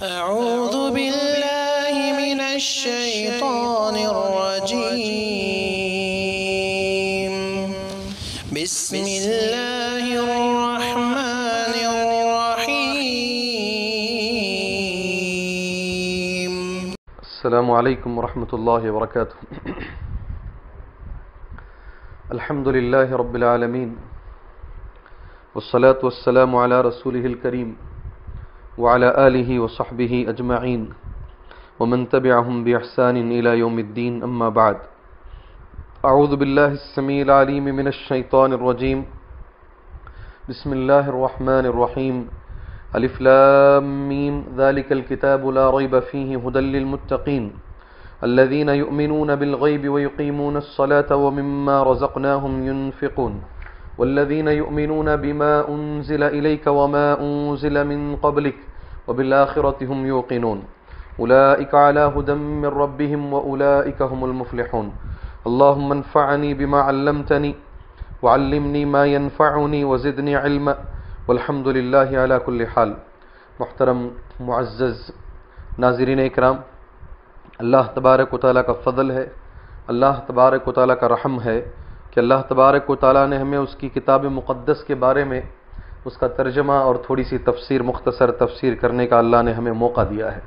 أعوذ بالله من الشيطان الرجيم بسم الله الرحمن الرحيم. السلام عليكم ورحمة الله وبركاته. الحمد لله رب العالمين والصلاة والسلام على رسوله الكريم وعلى آله وصحبه أجمعين ومن تبعهم بإحسان إلى يوم الدين. أما بعد، أعوذ بالله السميع العليم من الشيطان الرجيم. بسم الله الرحمن الرحيم. ألف لام ميم ذلك الكتاب لا ريب فيه هدى للمتقين الذين يؤمنون بالغيب ويقيمون الصلاة ومما رزقناهم ينفقون والذين يؤمنون بما أنزل إليك وما أنزل من قبلك وبالآخرة هم يوقنون أولئك على هدى من ربهم وأولئك هم المفلحون. اللهم انفعني بما علمتني وعلمني ما ينفعني وزدني علما والحمد للہ علی کل حال. محترم معزز ناظرین اکرام، اللہ تبارک و تعالیٰ کا فضل ہے، اللہ تبارک و تعالیٰ کا رحم ہے کہ اللہ تبارک و تعالیٰ نے ہمیں اس کی کتاب مقدس کے بارے میں اس کا ترجمہ اور تھوڑی سی تفسیر، مختصر تفسیر کرنے کا اللہ نے ہمیں موقع دیا ہے.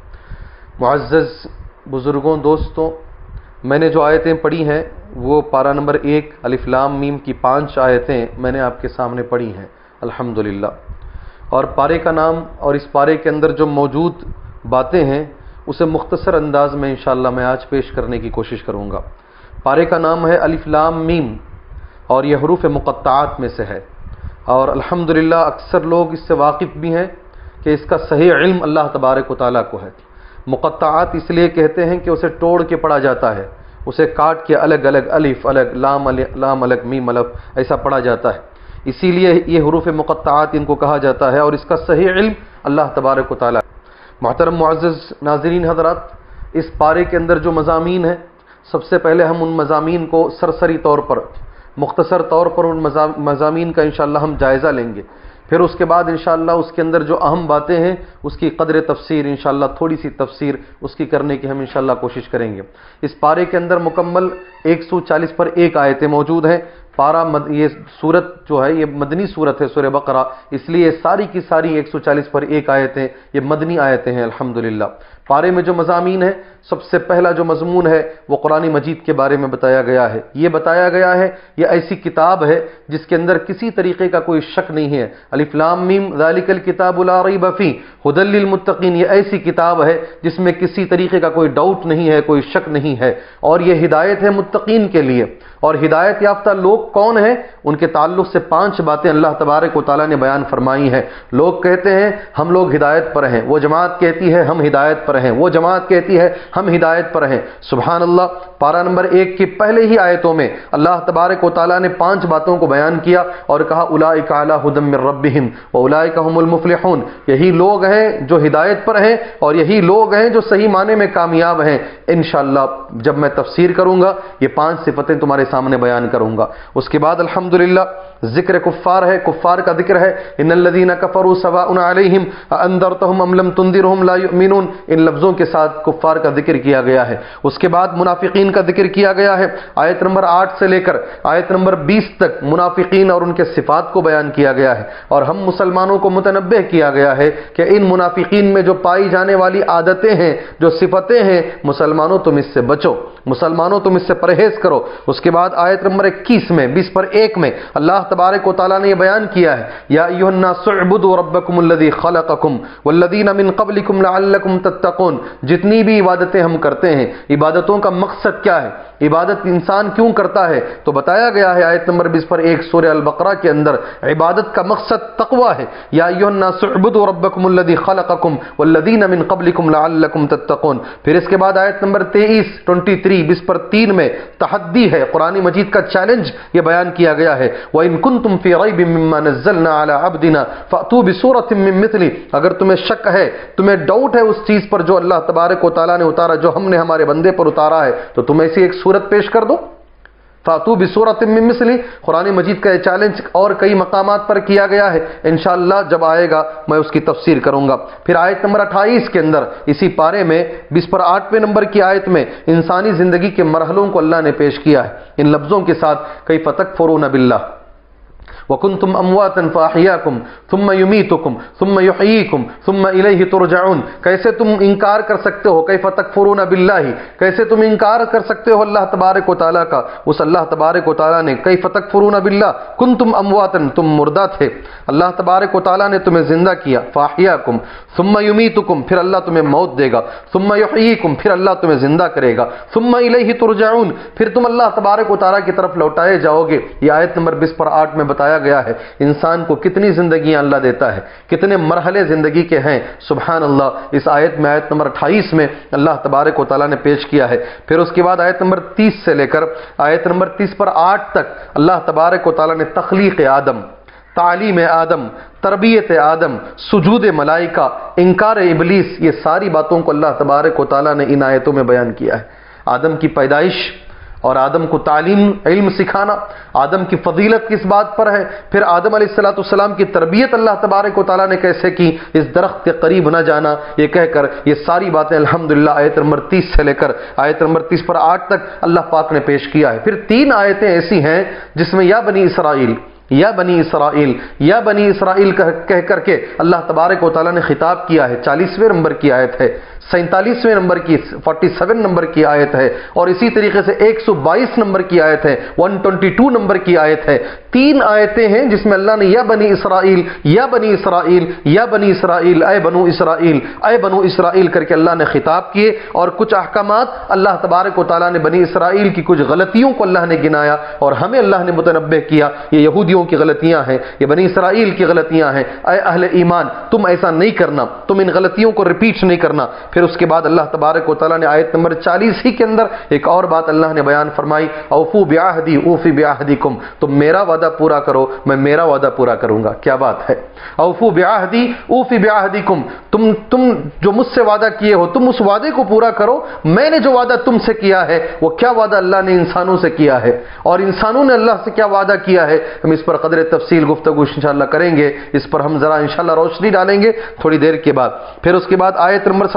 معزز بزرگوں، دوستوں، میں نے جو آیتیں پڑھی ہیں وہ پارہ نمبر 1 الف لام میم کی 5 آیتیں میں نے آپ کے سامنے پڑھی ہیں الحمدللہ. اور پارے کا نام اور اس پارے کے اندر جو موجود باتیں ہیں اسے مختصر انداز میں انشاءاللہ میں آج پیش کرنے کی کوشش کروں گا. پارے کا نام ہے الف لام میم اور یہ حروف مقطعات میں سے ہے، اور الحمدللہ اکثر لوگ اس سے واقف بھی ہیں کہ اس کا صحیح علم اللہ تبارک و تعالیٰ کو ہے. مقطعات اس لیے کہتے ہیں کہ اسے توڑ کے پڑھا جاتا ہے، اسے کاٹ کے الگ الگ الف الگ لام الگ میم الف ایسا پڑھا جاتا ہے، اسی لیے یہ حروف مقطعات ان کو کہا جاتا ہے، اور اس کا صحیح علم اللہ تبارک و تعالیٰ. محترم معزز ناظرین حضرات، اس پارے کے اندر جو مضامین ہیں، سب سے پہلے ہم ان مضامین کو سرسری طور پر، مختصر طور پر ان مضامین کا انشاءاللہ ہم جائزہ لیں گے. پھر اس کے بعد انشاءاللہ اس کے اندر جو اہم باتیں ہیں اس کی قدر تفسیر، انشاءاللہ تھوڑی سی تفسیر اس کی کرنے کی ہم انشاءاللہ کوشش کریں گے. اس پارے کے اندر مکمل 140 پر 1 آیتیں موجود ہیں. یہ سورت جو ہے یہ مدنی سورت ہے، سورہ بقرہ، اس لیے ساری کی ساری 140 پر 1 آیتیں یہ مدنی آیتیں ہیں الحمدللہ. پارے میں جو مضامین ہیں، سب سے پہلا جو مضمون ہے وہ قرآن مجید کے بارے میں بتایا گیا ہے. یہ بتایا گیا ہے یہ ایسی کتاب ہے جس کے اندر کسی طریقے کا کوئی شک نہیں ہے. الف لام میم ذالک الکتاب لا ریب فیہ ھدی للمتقین، یہ ایسی کتاب ہے جس میں کسی طریقے کا کوئی ڈاؤٹ نہیں ہے، کوئی شک نہیں ہے، اور یہ ہدایت ہے متقین کے لیے. اور ہدایت یافتہ لوگ کون ہیں؟ ان کے تعلق سے 5 باتیں اللہ تبارک و تعالیٰ نے بیان فرمائی ہیں. لوگ کہتے ہیں ہم لوگ ہدایت پر ہیں، وہ جماعت کہتی ہے ہم ہدایت پر ہیں، وہ جماعت کہتی ہے ہم ہدایت پر ہیں. سبحان اللہ. پارہ نمبر 1 کی پہلے ہی آیتوں میں اللہ تبارک و تعالیٰ نے 5 باتوں کو بیان کیا اور کہا اولئک علی ھدی من ربہم واولئک هم المفلحون. یہی لوگ ہیں جو ہدایت پر ہیں اور یہی لوگ ہیں جو صحیح معنی میں کامیاب ہیں. انشاءاللہ جب میں تفسیر کروں گا یہ 5 صفتیں تمہارے سامنے بیان کروں گا. اس کے بعد الحمدللہ ذکر کفار ہے، کفار کا ذکر ہے. ان الذین کفروا سواء علیہم انذرتهم ام لم تنذرهم لا یؤمنون. ان لفظوں کے ساتھ کفار کا ذکر کیا گیا ہے. اس کے بعد منافقین کا ذکر کیا گیا ہے. آیت نمبر 8 سے لے کر آیت نمبر 20 تک منافقین اور ان کے صفات کو بیان کیا گیا ہے، اور ہم مسلمانوں کو متنبہ کیا گیا ہے کہ ان منافقین میں جو پائی جانے والی عادتیں ہیں، جو صفتیں ہیں، مسلمانوں تم اس سے بچو، مسلمانوں تم اس سے پرہیز کرو. اس کے بعد آیت نمبر 21 میں 20 پر 1 میں اللہ تبارک و تعالیٰ نے یہ بیان کیا ہے یا ایھا الناس اعبدوا ربکم الذی خلقکم والذین من قبلکم لعلکم تتقون. جتنی بھی عبادتیں ہم کرتے ہیں، عبادتوں کا مقصد کیا ہے؟ عبادت انسان کیوں کرتا ہے؟ تو بتایا گیا ہے آیت نمبر 20 پر 1 سورہ البقرہ کے اندر عبادت کا مقصد تقوی ہے. یا ایھا الناس اعبدوا ربکم الذی خلقکم والذین من قبلکم لعلکم تتقون. پھر اس کے بعد آیت نمبر 23 20 پر 3 میں تحدی ہے، قرآن مجید کا چیلنج یہ بیان کیا گیا ہے. وَإِن كُنتُمْ فِي رَيْبٍ مِّمَّا نَزَّلْنَا عَلَىٰ عَبْدِنَا فَأْتُوا بِسُورَةٍ مِّن مِّثْلِهِ. اگر تمہیں شک ہے، تمہیں ڈاؤٹ ہے اس چیز پر جو اللہ تبارک و تعالیٰ نے اتارا، جو ہم نے ہمارے بندے پر اتارا ہے، تو تم ایسی ایک صورت پیش کر دو. فاتو بسورۃ من مثلہ، قرآن مجید کا یہ چیلنج اور کئی مقامات پر کیا گیا ہے، انشاءاللہ جب آئے گا میں اس کی تفسیر کروں گا۔ پھر آیت نمبر 28 کے اندر اسی پارے میں 8ویں نمبر کی آیت میں انسانی زندگی کے مرحلوں کو اللہ نے پیش کیا ہے ان لفظوں کے ساتھ، کیف تکفرون باللہ وَكُنْتُمْ أَمْوَاتًا فَأَحْيَاكُمْ ثُمَّ يُمِيتُكُمْ ثُمَّ يُحْيِيكُمْ ثُمَّ إِلَيْهِ تُرْجَعُونَ، کیسے تم انکار کر سکتے ہو، کیف تکفرون باللہ، کیسے تم انکار کر سکتے ہو اللہ تبارک و تعالیٰ کا، اس اللہ تبارک و تعالیٰ نے کیف تکفرون باللہ، کنتم امواتا، تم مردہ تھے، اللہ تبارک و تعالیٰ نے تمہیں زندہ کیا، فاحیاکم ثم یمیتکم، پھر اللہ تمہیں موت دے گا، ثم یحییکم، پھر اللہ تمہیں زندہ کرے گا، ثم الیہ ترجعون، پھر تم اللہ تبارک و تعالیٰ کی طرف لوٹائے جاؤ گے۔ یہ آیت نمبر 20/8 میں بتایا گیا ہے انسان کو کتنی زندگیاں اللہ دیتا ہے، کتنے مرحلے زندگی کے ہیں، سبحان اللہ۔ اس آیت میں آیت نمبر 28 میں اللہ تبارک و تعالیٰ نے پیش کیا ہے۔ پھر اس کے بعد آیت نمبر 30 سے لے کر آیت نمبر 30/8 تک اللہ تبارک و تعالیٰ نے تخلیق آدم، تعلیم آدم، تربیت آدم، سجود ملائکہ، انکار ابلیس، یہ ساری باتوں کو اللہ تبارک و تعالیٰ نے ان آیتوں میں بیان کیا ہے۔ آدم کی پیدائش اور آدم کو تعلیم علم سکھانا، آدم کی فضیلت کس بات پر ہے، پھر آدم علیہ السلام کی تربیت اللہ تبارک و تعالیٰ نے کیسے کی، اس درخت کے قریب نہ جانا، یہ کہہ کر یہ ساری باتیں الحمدللہ آیت نمبر 30 سے لے کر آیت نمبر 30/8 تک اللہ پاک نے پیش کیا ہے۔ پھر 3 آیتیں ایسی ہیں جس میں یا بنی اسرائیل، یا بنی اسرائیل، یا بنی اسرائیل کہہ کر کے اللہ تبارک و تعالیٰ نے خطاب کیا ہے۔ 40ویں نمبر کی آیت ہے، 47ویں نمبر کی 47 نمبر کی آیت ہے، اور اسی طریقے سے 122 نمبر کی آیت ہے، 122 نمبر کی آیت ہے۔ 3 آیتیں ہیں جس میں اللہ نے یا بنی اسرائیل، یا بنی اسرائیل، یا بنی اسرائیل، اے بنو اسرائیل، اے بنو اسرائیل کر کے اللہ نے خطاب کیے، اور کچھ احکامات اللہ تبارک و تعالیٰ نے بنی اسرائیل کی کچھ غلطیوں کو اللہ نے گنایا اور ہمیں اللہ نے متنبہ کیا، یہ یہودیوں کی غلطیاں ہیں، یہ بنی اسرائیل کی غلطیاں ہیں، اے اہل ایمان تم ایسا نہیں کرنا، تم ان غلطیوں کو ریپیٹ نہیں کرنا۔ پھر اس کے بعد اللہ تبارک و تعالیٰ نے آیت نمبر 40 ہی کے اندر ایک اور بات اللہ نے بیان فرمائی، اوفو بعہدی اوفی بعہدکم، تم میرا وعدہ پورا کرو میں میرا وعدہ پورا کروں گا۔ کیا بات ہے، اوفو بعہدی اوفی بعہدکم، تم جو مجھ سے وعدہ کیے ہو تم اس وعدے کو پورا کرو، میں نے جو وعدہ تم سے کیا ہے وہ کیا وعدہ اللہ نے انسانوں سے کیا ہے، اور انسانوں نے اللہ سے کیا وعدہ کیا ہے، ہم اس پر قدر تفصیل گفتگو انشاءاللہ کریں گے، اس پر ہم ذرا انشاءاللہ روشنی ڈالیں گے تھوڑی دیر کے بعد۔ پھر اس کے بعد آیت نمبر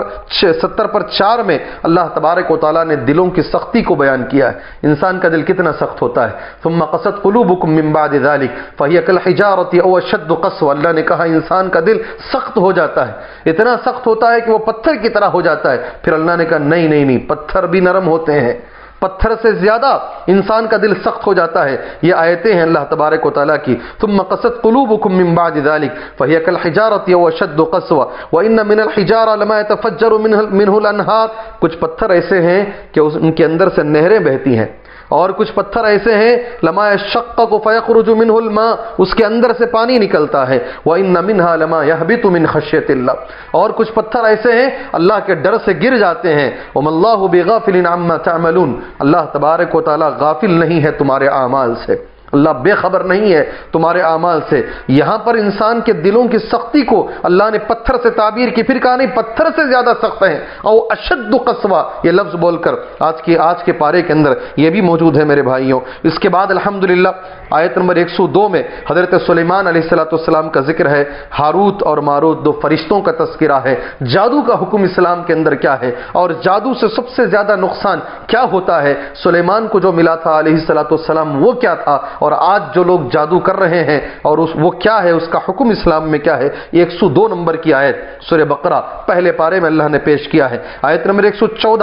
70/4 میں اللہ تبارک و تعالیٰ نے دلوں کی سختی کو بیان کیا ہے، انسان کا دل کتنا سخت ہوتا ہے۔ ثم قست قلوبکم من بعد ذلک فہی کالحجارۃ او اشد قسوۃ، اللہ نے کہا انسان کا دل سخت ہو جاتا ہے، اتنا سخت ہوتا ہے کہ وہ پتھر کی طرح ہو جاتا ہے۔ پھر اللہ نے کہا نہیں، پتھر بھی نرم ہوتے ہیں، پتھر سے زیادہ انسان کا دل سخت ہو جاتا ہے۔ یہ آیتیں ہیں اللہ تبارک و تعالیٰ کی، ثم قست قلوبکم من بعد ذلک فہی کالحجارۃ او اشد قسوۃ وان من الحجارہ لما يتفجر منه الانہار، کچھ پتھر ایسے ہیں کہ ان کے اندر سے نہریں بہتی ہیں، اور کچھ پتھر ایسے ہیں لما يشقق فيخرج منه الماء، اس کے اندر سے پانی نکلتا ہے، وان منها لما يهبط من خشیۃ اللہ، اور کچھ پتھر ایسے ہیں اللہ کے ڈر سے گر جاتے ہیں۔ وما اللہ بغافل عما تعملون، اللہ تبارک و تعالی غافل نہیں ہے تمہارے اعمال سے، اللہ بے خبر نہیں ہے تمہارے اعمال سے۔ یہاں پر انسان کے دلوں کی سختی کو اللہ نے پتھر سے تعبیر کی، پھر کہا نہیں پتھر سے زیادہ سخت ہیں، او اشد قسوہ، یہ لفظ بول کر آج کے پارے کے اندر یہ بھی موجود ہے میرے بھائیوں۔ اس کے بعد الحمدللہ آیت نمبر 102 میں حضرت سلیمان علیہ السلام کا ذکر ہے، ہاروت اور ماروت 2 فرشتوں کا تذکرہ ہے، جادو کا حکم اسلام کے اندر کیا ہے، اور جادو سے سب سے زیادہ نقصان کیا ہوتا ہے، سلیمان کو جو ملا تھا علیہ السلام وہ کیا تھا، اور آج جو لوگ جادو کر رہے ہیں اور وہ کیا ہے، اس کا حکم اسلام میں کیا ہے۔ 102 نمبر کی آیت سورہ بقرہ پہلے پارے میں اللہ نے پیش کیا ہے، آیت نمبر 114۔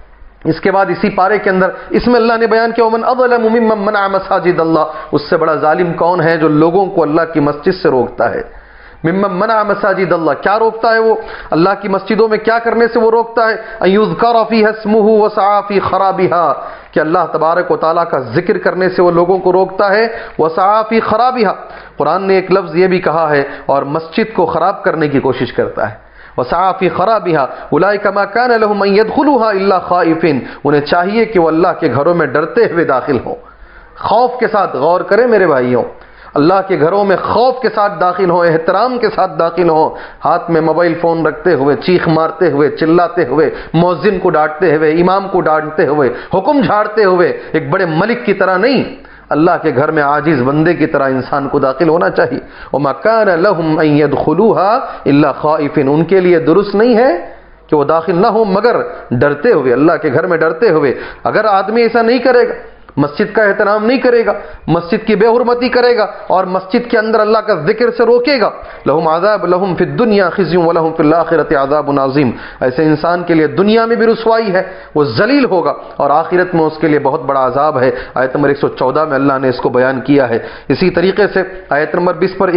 اس کے بعد اسی پارے کے اندر اس میں اللہ نے بیان کیا ومن اظلم ممن منع مساجد اللہ، اس سے بڑا ظالم کون ہے جو لوگوں کو اللہ کی مسجد سے روکتا ہے۔ ممن منع مساجد اللہ، کیا روکتا ہے وہ، اللہ کی مسجدوں میں کیا کرنے سے وہ روکتا ہے، ان یذکر فیہا اسمہ وسعی فی خرابہا، کہ اللہ تبارک و تعالیٰ کا ذکر کرنے سے وہ لوگوں کو روکتا ہے، وسعی فی خرابہا، قرآن نے ایک لفظ یہ بھی کہا ہے، اور مسجد کو خراب کرنے کی کوشش کرتا ہے، وسعی فی خرابہا اولئک ما کان لهم ان يدخلوها الا خائفین، انہیں چاہیے کہ وہ اللہ کے گھروں میں ڈرتے ہوئے داخل ہوں، خوف کے ساتھ۔ غور کریں میرے بھائیوں، اللہ کے گھروں میں خوف کے ساتھ داخل ہوں، احترام کے ساتھ داخل ہوں، ہاتھ میں موبائل فون رکھتے ہوئے، چیخ مارتے ہوئے، چلاتے ہوئے، مؤذن کو ڈانٹتے ہوئے، امام کو ڈانٹتے ہوئے، حکم جھاڑتے ہوئے، ایک بڑے ملک کی طرح نہیں، اللہ کے گھر میں عاجز بندے کی طرح انسان کو داخل ہونا چاہیے۔ وَمَا كَانَ لَهُمْ أَن يَدْخُلُوهَا إِلَّا خَائِفِينَ، ان کے لیے درست نہیں ہے کہ وہ داخل نہ ہو مگر ڈرتے ہوئے، اللہ کے گھر میں ڈرتے ہوئے۔ اگر آدمی ایسا نہیں کرے گا، مسجد کا احترام نہیں کرے گا، مسجد کی بے حرمتی کرے گا اور مسجد کے اندر اللہ کا ذکر سے روکے گا، لہم عذاب لہم فی الدنیا خزی ولہم فی الآخرۃ عذاب عظیم، ایسے انسان کے لیے دنیا میں بھی رسوائی ہے، وہ ذلیل ہوگا، اور آخرت میں اس کے لیے بہت بڑا عذاب ہے۔ آیت نمبر 114 میں اللہ نے اس کو بیان کیا ہے۔ اسی طریقے سے آیت نمبر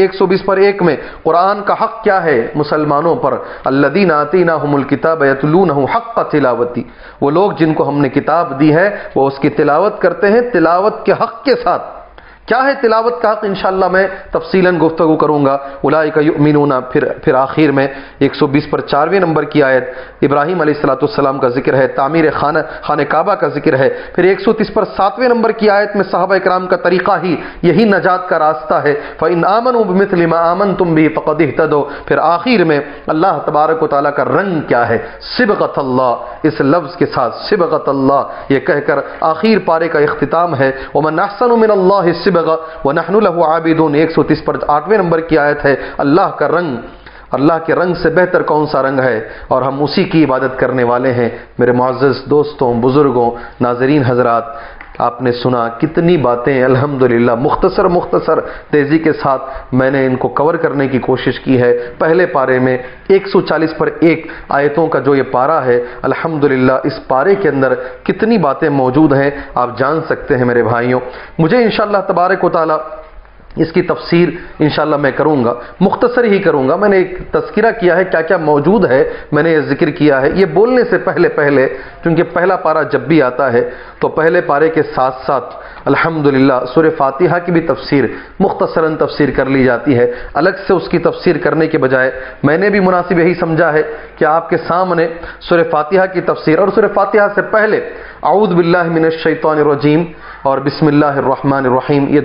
120 میں قرآن کا حق کیا ہے مسلمانوں پر، الذین آتیناہم الکتاب یتلونہ حق تلاوتی، وہ لوگ جن کو ہم نے کتاب دی ہے وہ اس کی تلاوت کرتے ہیں تلاوت کے حق کے ساتھ۔ کیا ہے تلاوت کا حق؟ انشاءاللہ میں تفصیلاً گفتگو کروں گا۔ اولئک یؤمنون، پھر آخر میں 120 پر 4ویں نمبر کی آیت ابراہیم علیہ السلام کا ذکر ہے، تعمیر خانہ کعبہ کا ذکر ہے۔ پھر 130 پر 7ویں نمبر کی آیت میں صحابہ کرام کا طریقہ ہی یہی نجات کا راستہ ہے، فَإِنْ آمَنُوا بِمِثْلِ مَا آمَنْتُمْ بِهِ فَقَدِ اهْتَدَوْا۔ پھر آخر میں اللہ تبارک و تعالیٰ کا رنگ کیا ہے، صبغۃ اللہ، اس لفظ کے ساتھ صبغۃ اللہ یہ کہہ کر آخر پارے کا اختتام ہے، وَمَنْ أَحْسَنُ مِنَ اللَّهِ صِبْغَةً وَنَحْنُ لَهُ عَابِدُونَ۔ 130 پر 8ویں نمبر کی آیت ہے، اللہ کا رنگ، اللہ کے رنگ سے بہتر کون سا رنگ ہے، اور ہم اسی کی عبادت کرنے والے ہیں۔ میرے معزز دوستوں، بزرگوں، ناظرین حضرات، آپ نے سنا کتنی باتیں الحمدللہ مختصر تیزی کے ساتھ میں نے ان کو کور کرنے کی کوشش کی ہے۔ پہلے پارے میں 140 پر 1 آیتوں کا جو یہ پارہ ہے، الحمدللہ اس پارے کے اندر کتنی باتیں موجود ہیں آپ جان سکتے ہیں میرے بھائیوں۔ مجھے انشاءاللہ تبارک و تعالی اس کی تفسیر انشاءاللہ میں کروں گا، مختصر ہی کروں گا۔ میں نے ایک تذکرہ کیا ہے کیا کیا موجود ہے، میں نے یہ ذکر کیا ہے۔ یہ بولنے سے پہلے چونکہ پہلا پارہ جب بھی آتا ہے تو پہلے پارے کے ساتھ ساتھ الحمدللہ سورہ فاتحہ کی بھی تفسیر مختصراً تفسیر کر لی جاتی ہے۔ الگ سے اس کی تفسیر کرنے کے بجائے میں نے بھی مناسب یہی سمجھا ہے کہ آپ کے سامنے سورہ فاتحہ کی تفسیر، اور سورہ فاتحہ سے پہلے اعوذ باللہ من الشیطان الرجیم اور بسم اللہ الرحمن الرحیم، یہ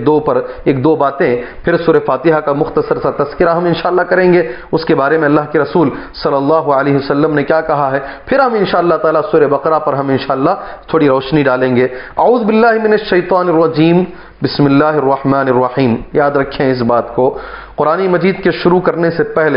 دو باتیں، پھر سورہ فاتحہ کا مختصر سا تذکرہ ہم انشاءاللہ کریں گے، اس کے بارے میں اللہ کے رسول صلی اللہ علیہ وسلم نے کیا کہا ہے، پھر ہم انشاءاللہ تعالی سورہ بقرہ پر ہم انشاءاللہ تھوڑی روشنی ڈالیں گے۔ اعوذ باللہ من الشیطان الرجیم بسم اللہ الرحمن الرحیم، یاد رکھیں اس بات کو، قرآن مجید کے شروع کرنے سے پہلے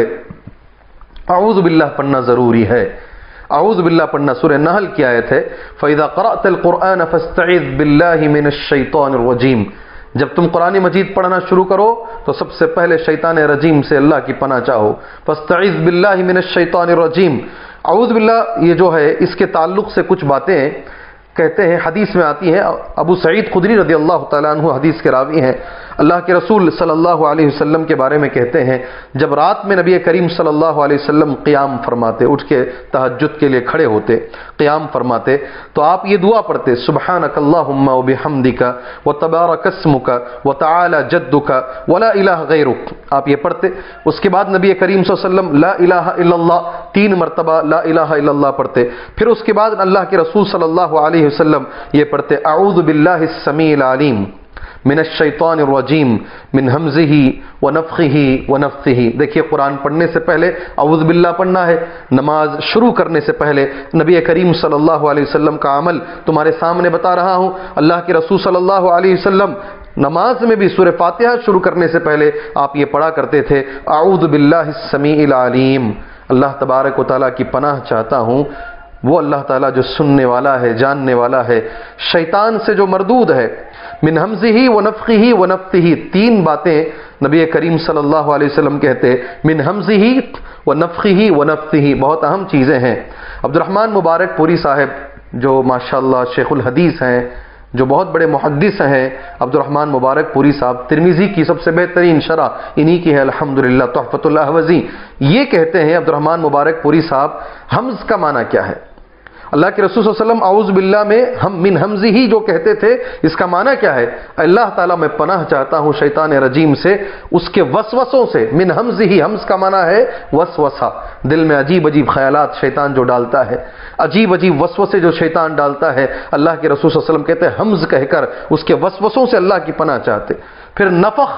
اعوذ باللہ پڑھنا ضروری ہے۔ اعوذ باللہ پڑھنا سورہ نحل کی آیت ہے، فَإِذَا قَرَأْتَ الْقُرْآنَ فَاسْتَعِذْ بِاللَّهِ مِنَ الشَّيْطَانِ الرَّجِيمِ، جب تم قرآن مجید پڑھنا شروع کرو تو سب سے پہلے شیطان رجیم سے اللہ کی پناہ چاہو، فَاسْتَعِذْ بِاللَّهِ مِنَ الشَّيْطَانِ الرَّجِيمِ۔ اعوذ باللہ یہ جو ہے اس کے تعلق سے کچھ باتیں کہتے ہیں، حدیث میں آتی ہیں، ابو سعید خدری رضی اللہ تعالیٰ عنہ حدیث کے راوی ہیں، اللہ کے رسول صلی اللہ علیہ وسلم کے بارے میں کہتے ہیں، جب رات میں نبی کریم صلی اللہ علیہ وسلم قیام فرماتے، اٹھ کے تہجد کے لیے کھڑے ہوتے، قیام فرماتے، تو آپ یہ دعا پڑھتے، سبحانک اللہم وبحمدک وتبارک اسمک وتعالی جدک ولا الہ غیرک، آپ یہ پڑھتے۔ اس کے بعد نبی کریم صلی اللہ علیہ وسلم لا الہ الا اللہ 3 مرتبہ لا الہ الا اللہ پڑھتے، پھر اس کے بعد اللہ کے رسول صلی اللہ علیہ وسلم یہ پڑھتے، اعوذ باللہ السمیع العلیم من الشیطان الرجیم من حمزہ ونفخہ ونفثہ۔ دیکھیے قرآن پڑھنے سے پہلے اعوذ باللہ پڑھنا ہے، نماز شروع کرنے سے پہلے نبی کریم صلی اللہ علیہ وسلم کا عمل تمہارے سامنے بتا رہا ہوں۔ اللہ کے رسول صلی اللہ علیہ وسلم نماز میں بھی سورہ فاتحہ شروع کرنے سے پہلے آپ یہ پڑھا کرتے تھے، اعوذ باللہ السمیع العلیم، اللہ تبارک و تعالیٰ کی پناہ چاہتا ہوں، وہ اللہ تعالیٰ جو سننے والا ہے، جاننے والا ہے، شیطان سے جو مردود ہے، من حمزہ ونفخہ ونفثہ، 3 باتیں نبی کریم صلی اللہ علیہ وسلم کہتے، من حمزہ ونفخہ ونفثہ، بہت اہم چیزیں ہیں۔ عبد الرحمن مبارک پوری صاحب جو ماشاءاللہ شیخ الحدیث ہیں، جو بہت بڑے محدث ہیں، عبد الرحمن مبارک پوری صاحب، ترمذی کی سب سے بہترین شرح انہی کی ہے الحمدللہ، تحفۃ الاحوذی، یہ کہتے ہیں عبد الرحمن مبارک پوری صاحب، حمز کا معنی کیا ہے؟ اللہ کے رسول صلی اللہ علیہ وسلم اعوذ باللہ میں ہم من حمزہ ہی جو کہتے تھے، اس کا معنی کیا ہے؟ اللہ تعالیٰ میں پناہ چاہتا ہوں شیطان رجیم سے، اس کے وسوسوں سے۔ من حمزہ ہی، حمز کا معنی ہے وسوسہ، دل میں عجیب عجیب خیالات شیطان جو ڈالتا ہے، عجیب عجیب وسوسے جو شیطان ڈالتا ہے، اللہ کے رسول صلی اللہ علیہ وسلم کہتے ہیں حمز کہہ کر اس کے وسوسوں سے اللہ کی پناہ چاہتے۔ پھر نفخ،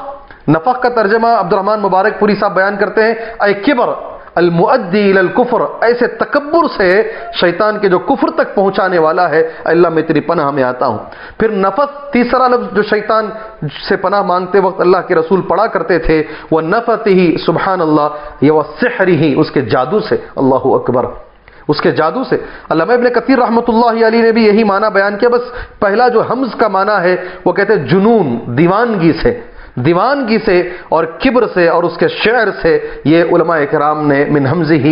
نفق کا ترجمہ عبدالرحمن مبارک پوری صاحب بیان کرتے ہیں اے کبر المؤدی الی الکفر، ایسے تکبر سے شیطان کے جو کفر تک پہنچانے والا ہے، اللہ میں تیری پناہ میں آتا ہوں۔ پھر نفث، تیسرا لفظ جو شیطان سے پناہ مانگتے وقت اللہ کے رسول پڑھا کرتے تھے، وہ نفثہ سبحان اللہ، یہ وہ سحرہ، اس کے جادو سے، اللہ اکبر، اس کے جادو سے۔ علامہ ابن کثیر رحمۃ اللہ علیہ نے بھی یہی معنی بیان کیا، بس پہلا جو حمز کا معنی ہے وہ کہتے ہیں جنون، دیوانگی سے، دیوانگی سے اور کبر سے اور اس کے شعر سے، یہ علماء کرام نے من حمزہ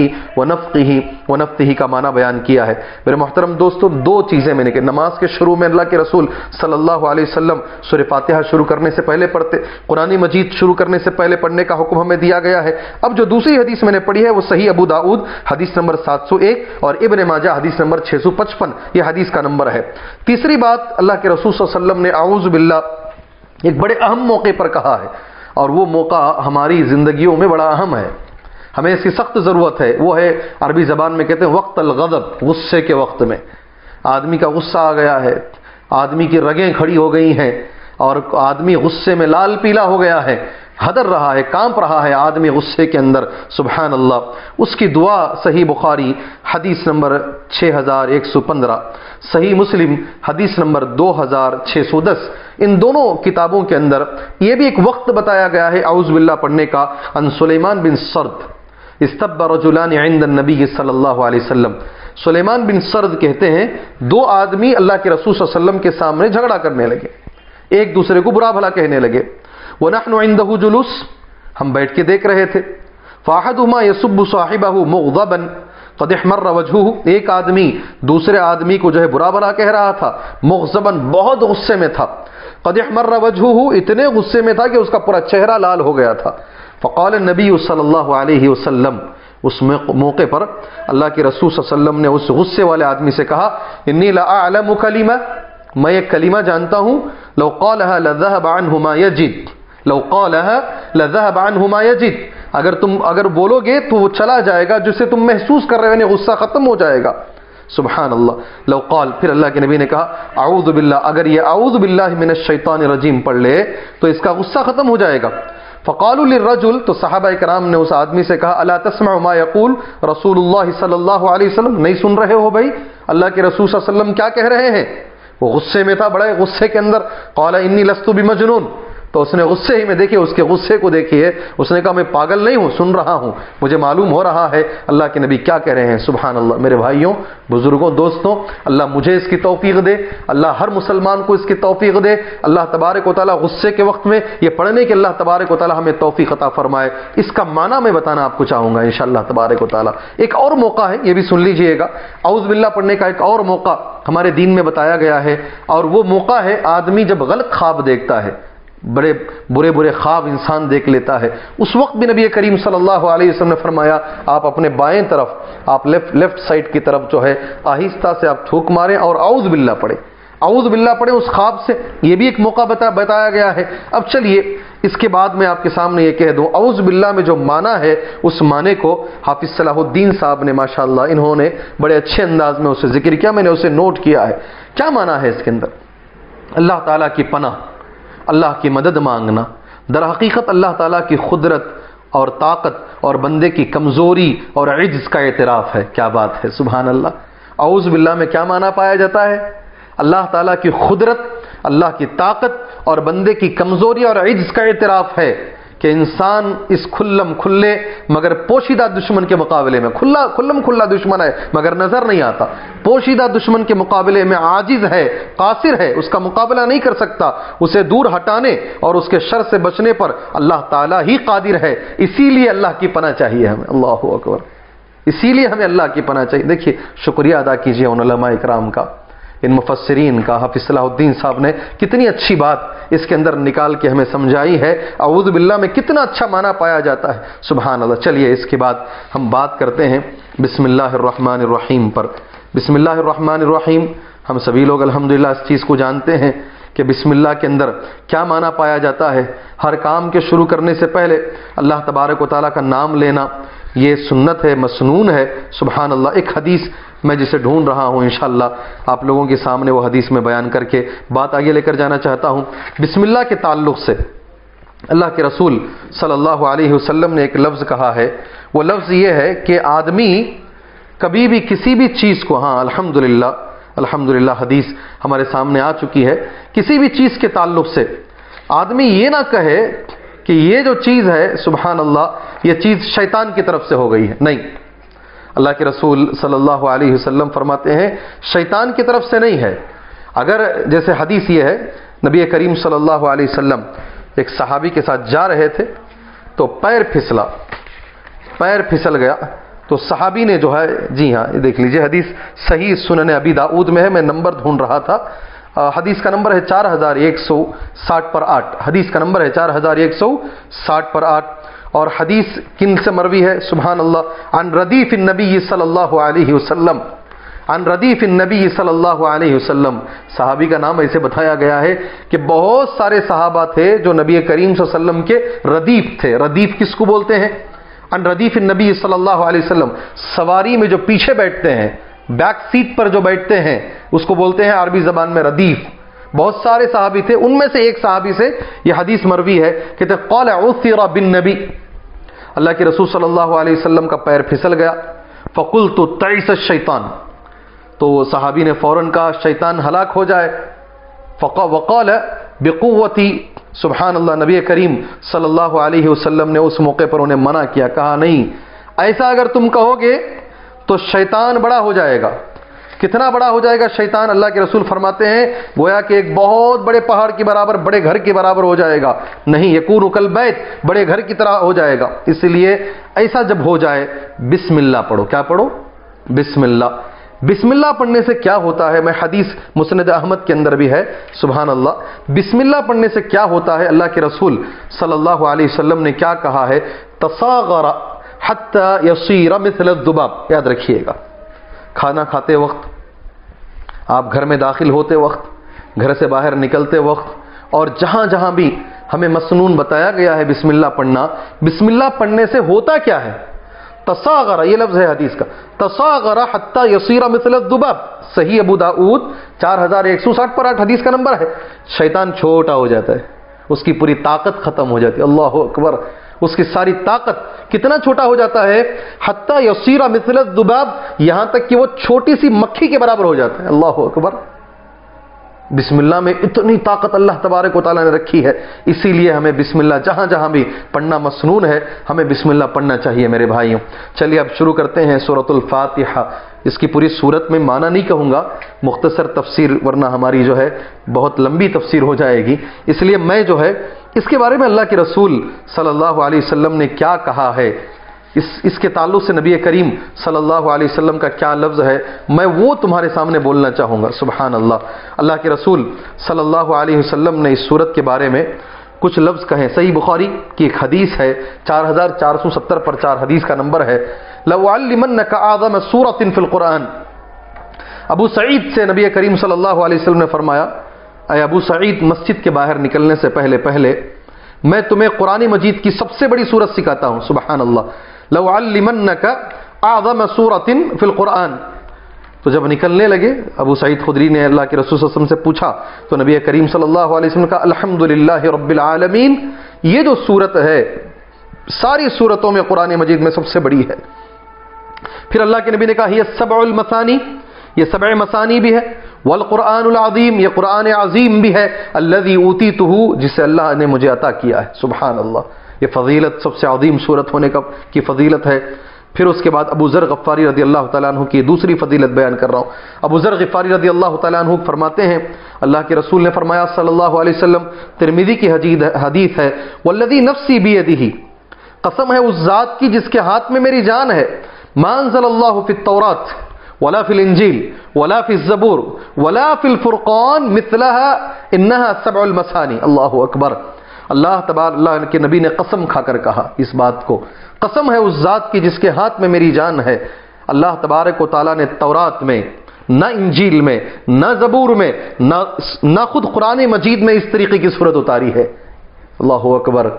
و نفثہ کا معنی بیان کیا ہے۔ میرے محترم دوستو، دو چیزیں میں نے کہ نماز کے شروع میں اللہ کے رسول صلی اللہ علیہ وسلم سورہ فاتحہ شروع کرنے سے پہلے پڑھتے، قرآن مجید شروع کرنے سے پہلے پڑھنے کا حکم ہمیں دیا گیا ہے۔ اب جو دوسری حدیث میں نے پڑھی ہے وہ صحیح ابو داؤد حدیث نمبر 701 اور ابن ماجہ حدیث نمبر 655، یہ حدیث کا نمبر ہے۔ تیسری بات، اللہ کے رسول صلی اللہ علیہ وسلم نے اعوذ باللہ ایک بڑے اہم موقع پر کہا ہے، اور وہ موقع ہماری زندگیوں میں بڑا اہم ہے، ہمیں اس کی سخت ضرورت ہے۔ وہ ہے عربی زبان میں کہتے ہیں وقت الغضب، غصے کے وقت میں آدمی کا غصہ آ گیا ہے، آدمی کی رگیں کھڑی ہو گئی ہیں اور آدمی غصے میں لال پیلا ہو گیا ہے، ہدر رہا ہے، کانپ رہا ہے آدمی غصے کے اندر، سبحان اللہ۔ اس کی دعا صحیح بخاری حدیث نمبر 6115، صحیح مسلم حدیث نمبر 2610، ان دونوں کتابوں کے اندر یہ بھی ایک وقت بتایا گیا ہے اعوذ باللہ پڑھنے کا۔ عن سلیمان بن سرد استب رجلان عند النبی صلی اللہ علیہ وسلم، سلیمان بن سرد کہتے ہیں دو آدمی اللہ کے رسول صلی اللہ علیہ وسلم کے سامنے جھگڑا کرنے لگے، ایک دوسرے کو برا بھلا کہنے لگے۔ وَنَحْنُ عِنْدَهُ جُلُوس، ہم بیٹھ کے دیکھ رہے تھے۔ فَأَحَدُهُمَا يَسُبُّ صَاحِبَهُ مُغْضَبًا قَدْ احْمَرَّ وَجْهُهُ، ایک آدمی دوسرے آدمی کو جو ہے برا بھلا کہہ رہا تھا، مغضباً بہت غصے میں تھا، قَدْ احْمَرَّ وَجْهُهُ اتنے غصے میں تھا کہ اس کا پورا چہرہ لال ہو گیا تھا۔ فقال النبی صلی اللہ علیہ وسلم، اس موقع پر اللہ کے رسول صلی اللہ علیہ وسلم نے اس غصے والے آدمی سے کہا انی لأعلم کلمہ، میں ایک کلمہ جانتا ہوں، لو قالها لذهب عنه ما يجد، لو قالها لذهب عنه ما يجد، اگر بولو گے تو وہ چلا جائے گا جسے تم محسوس کر رہے ہو، یعنی غصہ ختم ہو جائے گا، سبحان اللہ۔ لو قال، پھر اللہ کے نبی نے کہا اعوذ باللہ، اگر یہ اعوذ باللہ من الشیطان الرجیم پڑھ لے تو اس کا غصہ ختم ہو جائے گا۔ فقالوا للرجل، تو صحابہ کرام نے اس آدمی سے کہا الا تسمع ما یقول رسول اللہ صلی اللہ علیہ وسلم، نہیں سن رہے ہو بھائی اللہ کے رسول صلی اللہ علیہ وسلم کیا کہہ رہے ہیں؟ وہ غصے میں تھا، بڑے غصے کے اندر۔ قال انی لست بمجنون، تو اس نے غصے ہی میں دیکھیے، اس کے غصے کو دیکھیے، اس نے کہا میں پاگل نہیں ہوں، سن رہا ہوں، مجھے معلوم ہو رہا ہے اللہ کے نبی کیا کہہ رہے ہیں، سبحان اللہ۔ میرے بھائیوں، بزرگوں، دوستوں، اللہ مجھے اس کی توفیق دے، اللہ ہر مسلمان کو اس کی توفیق دے، اللہ تبارک و تعالیٰ غصے کے وقت میں یہ پڑھنے کے اللہ تبارک و تعالیٰ ہمیں توفیق عطا فرمائے۔ اس کا معنی میں بتانا آپ کو چاہوں گا انشاءاللہ تبارک و تعالیٰ۔ ایک اور موقع ہے، یہ بھی سن لیجئے گا، اعوذ باللہ پڑھنے کا ایک اور موقع ہمارے دین میں بتایا گیا ہے، اور وہ موقع ہے آدمی جب غلط خواب دیکھتا ہے، بڑے برے خواب انسان دیکھ لیتا ہے، اس وقت بھی نبی کریم صلی اللہ علیہ وسلم نے فرمایا آپ اپنے بائیں طرف، آپ لیفٹ سائڈ کی طرف جو ہے آہستہ سے آپ تھوک ماریں اور اعوذ باللہ پڑھیں، اعوذ باللہ پڑھیں اس خواب سے، یہ بھی ایک موقع بتایا گیا ہے۔ اب چلیے اس کے بعد میں آپ کے سامنے یہ کہہ دوں، اعوذ باللہ میں جو معنی ہے اس معنی کو حافظ صلاح الدین صاحب نے ماشاءاللہ انہوں نے بڑے اچھے انداز میں اسے ذکر کیا، میں نے اسے نوٹ کیا ہے۔ کیا معنی ہے اس کے اندر؟ اللہ تعالیٰ کی پناہ، اللہ کی مدد مانگنا، در حقیقت اللہ تعالیٰ کی قدرت اور طاقت اور بندے کی کمزوری اور عجز کا اعتراف ہے۔ کیا بات ہے، سبحان اللہ۔ اعوذ باللہ میں کیا معنی پایا جاتا ہے؟ اللہ تعالیٰ کی قدرت، اللہ کی طاقت اور بندے کی کمزوری اور عجز کا اعتراف ہے کہ انسان اس کھلے مگر پوشیدہ دشمن کے مقابلے میں، کھلا دشمن ہے مگر نظر نہیں آتا، پوشیدہ دشمن کے مقابلے میں عاجز ہے، قاصر ہے، اس کا مقابلہ نہیں کر سکتا، اسے دور ہٹانے اور اس کے شر سے بچنے پر اللہ تعالیٰ ہی قادر ہے۔ اسی لیے اللہ کی پناہ چاہیے ہمیں، اللہ اکبر، اسی لیے ہمیں اللہ کی پناہ چاہیے۔ دیکھیے شکریہ ادا کیجیے ان علماء اکرام کا، ان مفسرین کا، حافظ صلاح الدین صاحب نے کتنی اچھی بات اس کے اندر نکال کے ہمیں سمجھائی ہے۔ اعوذ باللہ میں کتنا اچھا معنی پایا جاتا ہے، سبحان اللہ۔ چلیے اس کے بعد ہم بات کرتے ہیں بسم اللہ الرحمن الرحیم پر۔ بسم اللہ الرحمن الرحیم، ہم سبھی لوگ الحمدللہ اس چیز کو جانتے ہیں کہ بسم اللہ کے اندر کیا معنی پایا جاتا ہے۔ ہر کام کے شروع کرنے سے پہلے اللہ تبارک و تعالیٰ کا نام لینا یہ سنت ہے، مسنون ہے، سبحان اللہ۔ ایک حدیث میں جسے ڈھونڈ رہا ہوں انشاءاللہ آپ لوگوں کے سامنے وہ حدیث میں بیان کر کے بات آگے لے کر جانا چاہتا ہوں۔ بسم اللہ کے تعلق سے اللہ کے رسول صلی اللہ علیہ وسلم نے ایک لفظ کہا ہے، وہ لفظ یہ ہے کہ آدمی کبھی بھی کسی بھی چیز کو، ہاں الحمدللہ حدیث ہمارے سامنے آ چکی ہے، کسی بھی چیز کے تعلق سے آدمی یہ نہ کہے کہ یہ جو چیز ہے سبحان اللہ یہ چیز شیطان کی طرف سے ہو گئی ہے، نہیں، اللہ کے رسول صلی اللہ علیہ وسلم فرماتے ہیں شیطان کی طرف سے نہیں ہے۔ اگر جیسے حدیث یہ ہے، نبی کریم صلی اللہ علیہ وسلم ایک صحابی کے ساتھ جا رہے تھے تو پیر پھسل گیا، تو صحابی نے جو ہے، جی ہاں یہ دیکھ لیجئے حدیث صحیح سنن ابی داؤد میں ہے، میں نمبر ڈھونڈ رہا تھا، حدیث کا نمبر ہے 4160 پر 8، حدیث کا نمبر ہے 4160 پر 8، اور حدیث کن سے مروی ہے سبحان اللہ، عن ردیف النبی صلی اللہ علیہ وسلم، عن ردیف النبی صلی اللہ علیہ وسلم، صحابی کا نام ایسے بتایا گیا ہے کہ بہت سارے صحابہ تھے جو نبی کریم صلی اللہ علیہ وسلم کے ردیف تھے۔ ردیف کس کو بولتے ہیں؟ عن ردیف النبی صلی اللہ علیہ وسلم، سواری میں جو پیچھے بیٹھتے ہیں، بیک سیٹ پر جو بیٹھتے ہیں اس کو بولتے ہیں عربی زبان میں ردیف۔ بہت سارے صحابی تھے، ان میں سے ایک صحابی سے یہ حدیث مروی ہے کہ قال عثر بالنبی، اللہ کے رسول صلی اللہ علیہ وسلم کا پیر پھسل گیا، فقلت تعس الشیطان، تو صحابی نے فوراً کہا شیطان ہلاک ہو جائے، وقال بقوتی، سبحان اللہ، نبی کریم صلی اللہ علیہ وسلم نے اس موقع پر انہیں منع کیا، کہا نہیں، ایسا اگر تم کہو گے تو شیطان بڑا ہو جائے گا۔ کتنا بڑا ہو جائے گا شیطان؟ اللہ کے رسول فرماتے ہیں گویا کہ ایک بہت بڑے پہاڑ کے برابر، بڑے گھر کے برابر ہو جائے گا، نہیں، یکون کالبیت، بڑے گھر کی طرح ہو جائے گا۔ اس لیے ایسا جب ہو جائے بسم اللہ پڑھو، کیا پڑھو؟ بسم اللہ۔ بسم اللہ پڑھنے سے کیا ہوتا ہے؟ میں حدیث مسند احمد کے اندر بھی ہے، سبحان اللہ، بسم اللہ پڑھنے سے کیا ہوتا ہے؟ اللہ کے رسول صلی اللہ علیہ وسلم نے کیا کہا ہے؟ تصاغر حتی یصیر مثل الذباب، یاد رکھیے گا، کھانا کھاتے وقت، آپ گھر میں داخل ہوتے وقت، گھر سے باہر نکلتے وقت، اور جہاں جہاں بھی ہمیں مسنون بتایا گیا ہے بسم اللہ پڑھنا، بسم اللہ پڑھنے سے ہوتا کیا ہے؟ تصاغر، یہ لفظ ہے حدیث کا، تصاغر حتی یصیر مثل الذباب، صحیح ابو داؤد 4160 پر 8 حدیث کا نمبر ہے۔ شیطان چھوٹا ہو جاتا ہے، اس کی پوری طاقت ختم ہو جاتی ہے، اللہ اکبر، اس کی ساری طاقت کتنا چھوٹا ہو جاتا ہے؟ حتی یصیر مثل الذباب، یہاں تک کہ وہ چھوٹی سی مکھی کے برابر ہو جاتا ہے، اللہ اکبر۔ بسم اللہ میں اتنی طاقت اللہ تبارک و تعالیٰ نے رکھی ہے، اسی لیے ہمیں بسم اللہ جہاں جہاں بھی پڑھنا مسنون ہے، ہمیں بسم اللہ پڑھنا چاہیے میرے بھائیوں۔ چلیے اب شروع کرتے ہیں سورۃ الفاتحہ۔ اس کی پوری صورت میں معنی نہیں کہوں گا، مختصر تفسیر، ورنہ ہماری جو ہے بہت لمبی تفسیر ہو جائے گی، اس لیے میں جو ہے اس کے بارے میں اللہ کے رسول صلی اللہ علیہ وسلم نے کیا کہا ہے، اس کے تعلق سے نبی کریم صلی اللہ علیہ وسلم کا کیا لفظ ہے، میں وہ تمہارے سامنے بولنا چاہوں گا، سبحان اللہ۔ اللہ کے رسول صلی اللہ علیہ وسلم نے اس صورت کے بارے میں کچھ لفظ کہیں، صحیح بخاری کی ایک حدیث ہے 4470 پر 4 حدیث کا نمبر ہے، لَأُعَلِّمَنَّكَ أَعْظَمَ سُورَةٍ فِي الْقُرْآنِ، ابو سعید سے نبی کریم صلی اللہ علیہ وسلم نے فرمایا، اے ابو سعید، مسجد کے باہر نکلنے سے پہلے میں تمہیں قرآن مجید کی سب سے بڑی سورت سکھاتا ہوں، سبحان اللہ، لَأُعَلِّمَنَّكَ أَعْظَمَ سُورَةٍ فِي الْقُرْآنِ۔ تو جب نکلنے لگے، ابو سعید خدری نے اللہ کے رسول صلی اللہ علیہ وسلم سے پوچھا، تو نبی کریم صلی اللہ علیہ وسلم نے کہا الحمدللہ رب العالمین، یہ جو سورت ہے ساری سورتوں میں قرآن مجید میں سب سے بڑی ہے۔ پھر اللہ کے نبی نے کہا یہ 7 المثانی، یہ 7 مثانی بھی ہے، والقرآن العظیم، یہ قرآن عظیم بھی ہے، الذی اوتیتہ، جسے اللہ نے مجھے عطا کیا ہے، سبحان اللہ۔ یہ فضیلت، سب سے عظیم سورت ہونے کی فضیلت ہے۔ پھر اس کے بعد ابو ذر غفاری رضی اللہ تعالیٰ عنہ کی دوسری فضیلت بیان کر رہا ہوں۔ ابو ذر غفاری رضی اللہ تعالیٰ عنہ فرماتے ہیں اللہ کے رسول نے فرمایا صلی اللہ علیہ وسلم، ترمذی کی حدیث ہے، والذی نفسی بیدہ، قسم ہے اس ذات کی جس کے ہاتھ میں میری جان ہے، ما انزل اللہ فی التوراۃ ولا فی الانجیل ولا فی الزبور ولا فی الفرقان مثلها انها 7 المثانی، اللہ اکبر۔ اللہ کے نبی نے قسم کھا کر کہا اس بات کو، قسم ہے اس ذات کی جس کے ہاتھ میں میری جان ہے، اللہ تبارک و تعالیٰ نے تورات میں، نہ انجیل میں، نہ زبور میں، نہ خود قرآن مجید میں اس طریقے کی صورت اتاری ہے، اللہ اکبر۔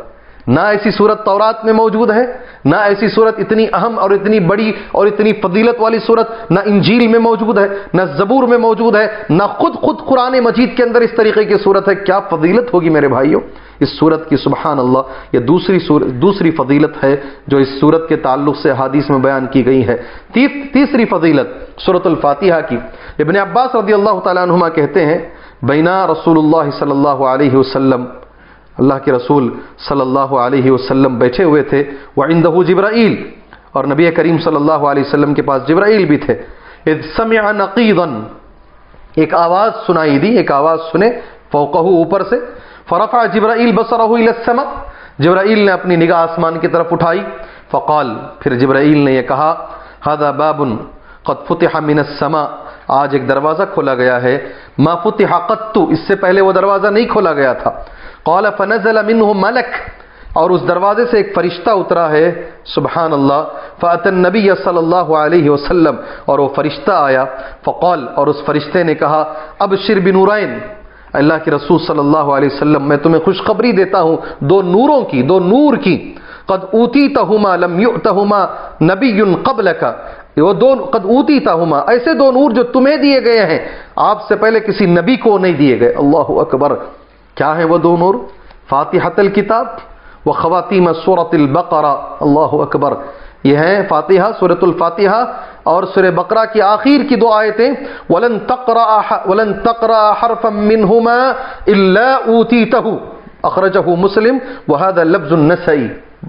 نہ ایسی صورت تورات میں موجود ہے، نہ ایسی صورت اتنی اہم اور اتنی بڑی اور اتنی فضیلت والی صورت نہ انجیل میں موجود ہے، نہ زبور میں موجود ہے، نہ خود قرآن مجید کے اندر اس طریقے کی صورت ہے۔ کیا فضیلت ہوگی میرے بھائیوں اس صورت کی، سبحان اللہ۔ یہ دوسری فضیلت ہے جو اس صورت کے تعلق سے حدیث میں بیان کی گئی ہے۔ تیسری فضیلت سورۃ الفاتحہ کی، ابن عباس رضی اللہ تعالیٰ عنہما کہتے ہیں بینا رسول اللہ صلی اللہ علیہ وسلم، اللہ کے رسول صلی اللہ علیہ وسلم بیٹھے ہوئے تھے، وعندہ جبرائیل، اور نبی کریم صلی اللہ علیہ وسلم کے پاس جبرائیل بھی تھے، اذ سمع نقیضا، ایک آواز سنائی دی، ایک آواز سنے، فوقہ اوپر سے، فرفع جبرائیل بصرہ الی السماء، جبرائیل نے اپنی نگاہ آسمان کی طرف اٹھائی، فقال، پھر جبرائیل نے یہ کہا، ھذا باب قد فتح من السماء، آج ایک دروازہ کھولا گیا ہے، ما فتح قط، اس سے پہلے وہ دروازہ نہیں کھولا گیا تھا، قال فنزل منه ملک، اور اس دروازے سے ایک فرشتہ اترا ہے، سبحان اللہ، فأتى النبی صلی اللہ علیہ وسلم، اور وہ فرشتہ آیا، فقال، اور اس فرشتے نے کہا، ابشر بنورین، اللہ کے رسول صلی اللہ علیہ وسلم میں تمہیں خوشخبری دیتا ہوں دو نوروں کی، دو نور کی، قد اوتیتہما لم یؤتہما نبی قبلک، وہ دو قد اوتیتہما، ایسے دو نور جو تمہیں دیے گئے ہیں آپ سے پہلے کسی نبی کو نہیں دیے گئے۔ اللہ اکبر، کیا ہیں وہ دو نور؟ فاتحۃ الکتاب و خواتیم سورۃ البقرہ، اللہ اکبر، یہ ہیں فاتحہ، سورۃ الفاتحہ اور سورہ بقرہ کی آخر کی دو آیتیں، وَلَن تَقْرَأَ حَرْفًا مِّنْهُمَا إِلَّا أُوتِيتَهُ، اخرجہ مسلم، وَهَذَا لَفْظُ النَّسَائِی،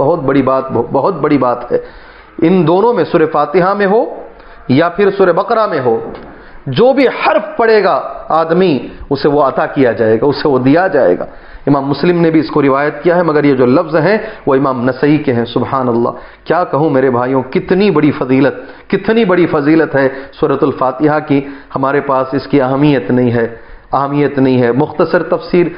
بہت بڑی بات ہے۔ ان دونوں میں سورہ فاتحہ میں ہو یا پھر سورہ بقرہ میں ہو، جو بھی حرف پڑھے گا آدمی اسے وہ عطا کیا جائے گا، اسے وہ دیا جائے گا۔ امام مسلم نے بھی اس کو روایت کیا ہے، مگر یہ جو لفظ ہیں وہ امام نسائی کے ہیں، سبحان اللہ۔ کیا کہوں میرے بھائیوں، کتنی بڑی فضیلت ہے سورۃ الفاتحہ کی، ہمارے پاس اس کی اہمیت نہیں ہے۔ مختصر تفسیر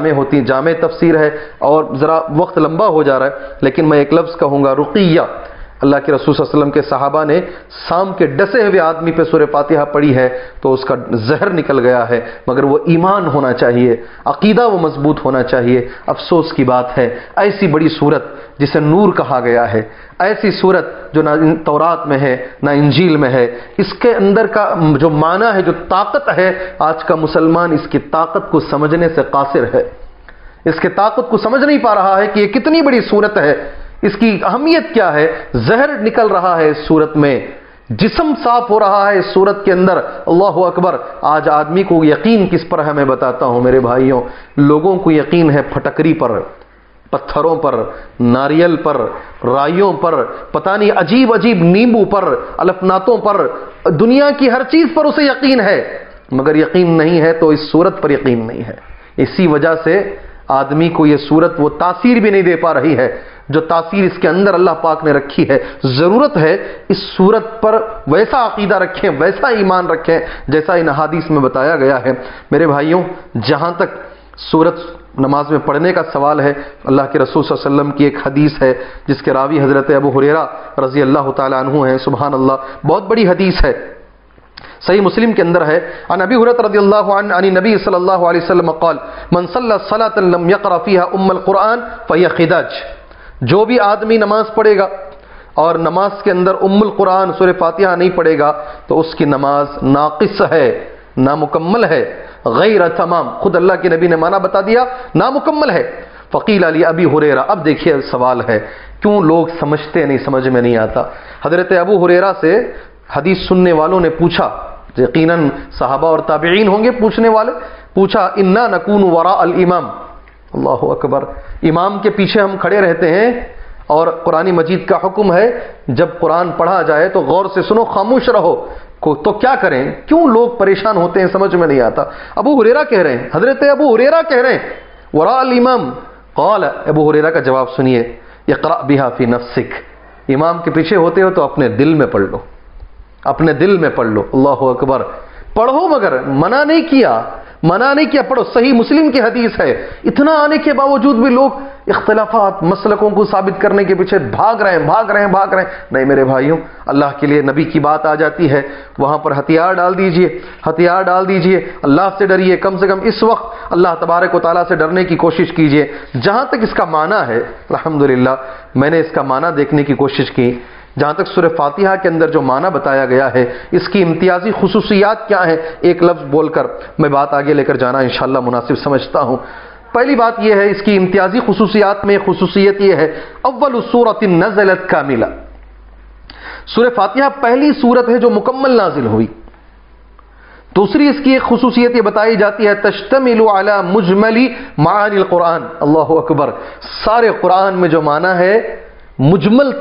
جامع تفسیر ہے، اور ذرا وقت لمبا ہو جا رہا ہے، لیکن میں ایک لفظ کہوں گا، رقیہ، اللہ کے رسول صلی اللہ علیہ وسلم کے صحابہ نے سام کے ڈسے ہوئے آدمی پہ سورہ فاتحہ پڑھی ہے تو اس کا زہر نکل گیا ہے، مگر وہ ایمان ہونا چاہیے، عقیدہ وہ مضبوط ہونا چاہیے۔ افسوس کی بات ہے، ایسی بڑی صورت جسے نور کہا گیا ہے، ایسی صورت جو نہ تورات میں ہے نہ انجیل میں ہے، اس کے اندر کا جو معنی ہے، جو طاقت ہے، آج کا مسلمان اس کی طاقت کو سمجھنے سے قاصر ہے، اس کے طاقت کو سمجھ نہیں پا رہا ہے کہ یہ کتنی بڑی صورت ہے، اس کی اہمیت کیا ہے۔ زہر نکل رہا ہے اس صورت میں، جسم صاف ہو رہا ہے اس صورت کے اندر، اللہ اکبر۔ آج آدمی کو یقین کس پر ہے میں بتاتا ہوں میرے بھائیوں، لوگوں کو یقین ہے پھٹکری پر، پتھروں پر، ناریل پر، رائیوں پر، پتہ نہیں عجیب نیمبو پر، الفناتوں پر، دنیا کی ہر چیز پر اسے یقین ہے، مگر یقین نہیں ہے تو اس صورت پر یقین نہیں ہے۔ اسی وجہ سے آدمی کو یہ صورت وہ تاثیر بھی نہیں دے پا رہی ہے جو تاثیر اس کے اندر اللہ پاک نے رکھی ہے۔ ضرورت ہے اس صورت پر ویسا عقیدہ رکھیں، ویسا ایمان رکھیں جیسا ان احادیث میں بتایا گیا ہے۔ میرے بھائیوں، جہاں تک صورت نماز میں پڑھنے کا سوال ہے، اللہ کے رسول صلی اللہ علیہ وسلم کی ایک حدیث ہے جس کے راوی حضرت ابو ہریرہ رضی اللہ تعالی عنہ ہیں، سبحان اللہ، بہت بڑی حدیث ہے، صحیح مسلم کے اندر ہے، عن ابی ہریرہ رضی اللہ عنہ عن نبی صلی اللہ علیہ وسلم قال من صلى صلاة لم يقرأ فيها القرآن فهي خداج، جو بھی آدمی نماز پڑھے گا اور نماز کے اندر القرآن سورہ فاتحہ نہیں پڑھے گا تو اس کی نماز ناقص ہے، نامکمل ہے، غیر تمام، خود اللہ کے نبی نے معنی بتا دیا، نامکمل ہے۔ فقیل علی ابی ہریرہ، اب دیکھیے سوال ہے، کیوں لوگ سمجھتے نہیں، سمجھ میں نہیں آتا۔ حضرت ابو ہریرہ سے حدیث سننے والوں نے پوچھا، یقیناً صحابہ اور تابعین ہوں گے پوچھنے والے، پوچھا انا نکون وراء الامام، اللہ اکبر، امام کے پیچھے ہم کھڑے رہتے ہیں اور قرآن مجید کا حکم ہے جب قرآن پڑھا جائے تو غور سے سنو، خاموش رہو، تو کیا کریں؟ کیوں لوگ پریشان ہوتے ہیں، سمجھ میں نہیں آتا۔ ابو ہریرہ کہہ رہے ہیں، حضرت ابو ہریرہ کہہ رہے ہیں وراء الامام، قال، ابو ہریرہ کا جواب سنیے، اقرأ بها فی نفسک، امام کے پیچھے ہوتے ہو تو اپنے دل میں پڑھ لو، اپنے دل میں پڑھ لو، اللہ اکبر، پڑھو، مگر منع نہیں کیا، منع نہیں کیا، پڑھو، صحیح مسلم کی حدیث ہے. اتنا آنے کے باوجود بھی لوگ اختلافات، مسلکوں کو ثابت کرنے کے پیچھے بھاگ رہے ہیں. نہیں میرے بھائیوں، اللہ کے لیے نبی کی بات آ جاتی ہے، وہاں پر ہتھیار ڈال دیجئے، اللہ سے ڈریے. کم سے کم اس وقت اللہ تبارک و تعالیٰ سے ڈرنے کی کوشش کیجئے. جہاں تک اس کا معنی ہے، الحمدللہ میں نے اس کا معنی دیکھنے کی کوشش کی. جہاں تک سورہ فاتحہ کے اندر جو معنی بتایا گیا ہے، اس کی امتیازی خصوصیات کیا ہیں، ایک لفظ بول کر میں بات آگے لے کر جانا انشاءاللہ مناسب سمجھتا ہوں. پہلی بات یہ ہے، اس کی امتیازی خصوصیات میں خصوصیت یہ ہے، اول سورۃ نزلت کاملہ، سورہ فاتحہ پہلی سورت ہے جو مکمل نازل ہوئی. دوسری اس کی ایک خصوصیت یہ بتائی جاتی ہے، تشتمل علی مجمل معانی القرآن. اللہ اکبر، سارے قرآن میں جو معنی ہے مجمل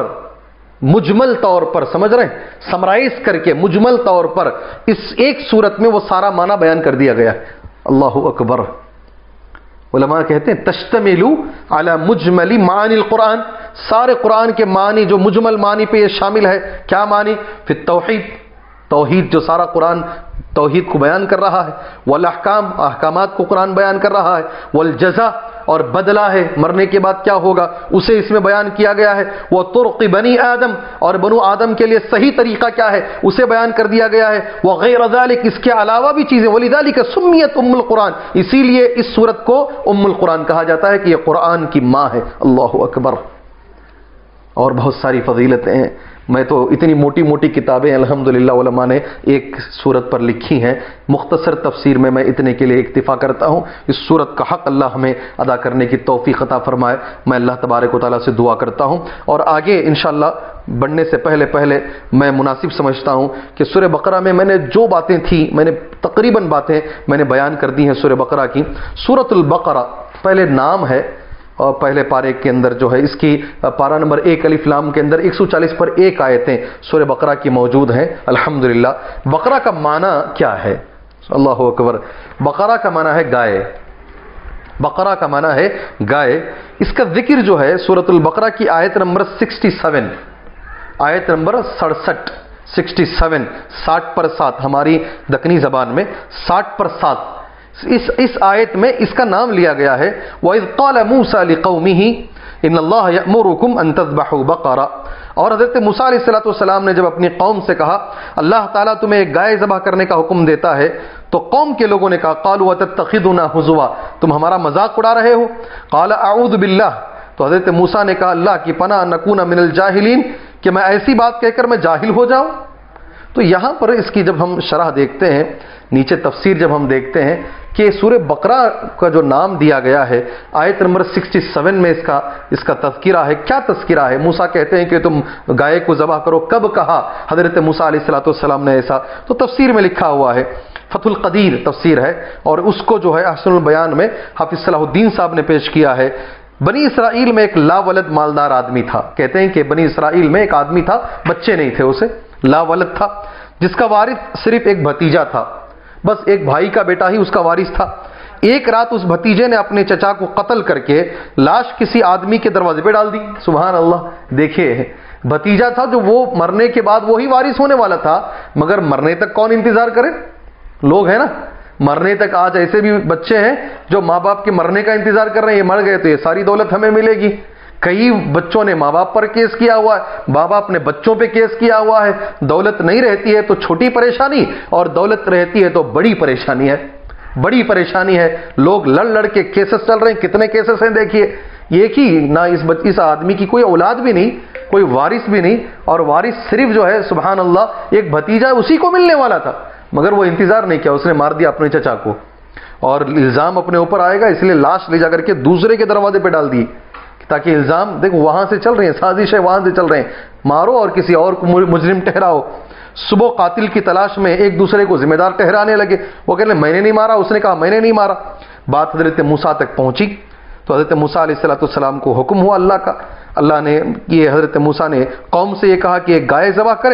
طور پر سمجھ رہے ہیں، سمرائز کر کے مجمل طور پر اس ایک صورت میں وہ سارا معنی بیان کر دیا گیا ہے. اللہ اکبر. علماء کہتے ہیں تشتمل علی مجمل معانی القرآن، سارے قرآن کے معنی جو مجمل معنی پہ یہ شامل ہے. کیا معنی؟ فی التوحید، توحید، جو سارا قرآن توحید کو بیان کر رہا ہے. والاحکام، احکامات کو قرآن بیان کر رہا ہے. والجزاء، اور بدلہ ہے، مرنے کے بعد کیا ہوگا اسے اس میں بیان کیا گیا ہے. وطرق بنی آدم، اور بنو آدم کے لیے صحیح طریقہ کیا ہے اسے بیان کر دیا گیا ہے. وغیر ذالک، اس کے علاوہ بھی چیزیں. ولذالک سمیت ام القرآن، اسی لیے اس سورت کو ام القرآن کہا جاتا ہے کہ یہ قرآن کی ماں ہے. اللہ اکبر. اور بہت ساری فضیلتیں ہیں. میں تو اتنی موٹی موٹی کتابیں الحمدللہ علماء نے ایک سورت پر لکھی ہیں. مختصر تفسیر میں اتنے کے لیے اکتفا کرتا ہوں. اس سورت کا حق اللہ ہمیں ادا کرنے کی توفیق عطا فرمائے. میں اللہ تبارک و تعالیٰ سے دعا کرتا ہوں. اور آگے انشاءاللہ بڑھنے سے پہلے میں مناسب سمجھتا ہوں کہ سورہ بقرہ میں نے جو باتیں تھیں، میں نے تقریباً باتیں میں نے بیان کر دی ہیں سورہ بقرہ کی. سورۃ البقرہ پہلے نام ہے، اور پہلے پارے کے اندر جو ہے اس کی پارہ نمبر 1 الف لام کے اندر 140 پر 1 آیتیں سورہ بقرہ کی موجود ہیں. الحمدللہ. بقرہ کا معنی کیا ہے؟ اللہ اکبر. بقرہ کا معنی ہے گائے. بقرہ کا معنی ہے گائے. اس کا ذکر جو ہے سورۃ البقرہ کی آیت نمبر 67، آیت نمبر 67، 60 پر 7 ہماری دکنی زبان میں 60 پر 7. اس آیت میں اس کا نام لیا گیا ہے. وَإِذْ قَالَ مُوسَى لِقَوْمِهِ إِنَّ اللَّهَ يَأْمُرُكُمْ أَن تَذْبَحُوا بَقَرَةً. اور حضرت موسیٰ علیہ السلام نے جب اپنی قوم سے کہا اللہ تعالیٰ تمہیں ایک گائے ذبح کرنے کا حکم دیتا ہے، تو قوم کے لوگوں نے کہا قَالُوا وَتَتَّخِذُنَا هُزُوًا، تم ہمارا مذاق اڑا رہے ہو. قَالَ أَعُوذُ بِاللَّهِ، تو حضرت موسیٰ نے کہا اللہ کی پناہ، نَكُونَ مِنَ الْجَاهِلِينَ، کہ میں ایسی بات کہہ کر میں جاہل ہو جاؤں. تو یہاں پر اس کی جب ہم شرح دیکھتے ہیں، نیچے تفسیر جب ہم دیکھتے ہیں کہ سورہ بقرہ کا جو نام دیا گیا ہے آیت نمبر 67 میں اس کا تذکرہ ہے. کیا تذکرہ ہے؟ موسیٰ کہتے ہیں کہ تم گائے کو ذبح کرو. کب کہا حضرت موسیٰ علیہ السلام نے ایسا؟ تو تفسیر میں لکھا ہوا ہے، فتح القدیر تفسیر ہے، اور اس کو جو ہے احسن البیان میں حافظ صلاح الدین صاحب نے پیش کیا ہے. بنی اسرائیل میں ایک لا ولد مالدار آدمی تھا. کہتے ہیں کہ بنی اسرائیل میں ایک آدمی تھا، بچے نہیں تھے، اسے لا ولد تھا، جس کا وارث صرف ایک بھتیجا تھا. بس ایک بھائی کا بیٹا ہی اس کا وارث تھا. ایک رات اس بھتیجے نے اپنے چچا کو قتل کر کے لاش کسی آدمی کے دروازے پہ ڈال دی. سبحان اللہ. دیکھیے، بھتیجا تھا جو وہ مرنے کے بعد وہی وارث ہونے والا تھا، مگر مرنے تک کون انتظار کرے؟ لوگ ہیں نا، مرنے تک. آج ایسے بھی بچے ہیں جو ماں باپ کے مرنے کا انتظار کر رہے ہیں، یہ مر گئے تو یہ ساری دولت ہمیں ملے گی. کئی بچوں نے ماں باپ پر کیس کیا ہوا ہے، ماں باپ نے بچوں پہ کیس کیا ہوا ہے. دولت نہیں رہتی ہے تو چھوٹی پریشانی، اور دولت رہتی ہے تو بڑی پریشانی ہے. بڑی پریشانی ہے. لوگ لڑ کے کیسز چل رہے ہیں. کتنے کیسز ہیں دیکھیے. ایک ہی نہ اس آدمی کی کوئی اولاد بھی نہیں، کوئی وارث بھی نہیں، اور وارث صرف جو ہے سبحان اللہ ایک بھتیجا اسی کو ملنے والا تھا، مگر وہ انتظار نہیں کیا، اس نے مار دیا اپنے چچا کو. اور الزام اپنے اوپر آئے گا، اس لیے لاش لے جا کر کے دوسرے کے دروازے پہ ڈال دی تاکہ الزام دیکھو وہاں سے چل رہے ہیں، سازشیں وہاں سے چل رہے ہیں، مارو اور کسی اور کو مجرم ٹھہراؤ. صبح قاتل کی تلاش میں ایک دوسرے کو ذمہ دار ٹھہرانے لگے. وہ کہنے میں نے نہیں مارا، اس نے کہا میں نے نہیں مارا. بات حضرت موسیٰ تک پہنچی تو حضرت موسیٰ علیہ السلام کو حکم ہوا اللہ کا. اللہ نے یہ حضرت موسیٰ نے قوم سے یہ کہا کہ ایک گائے ذبح کرے.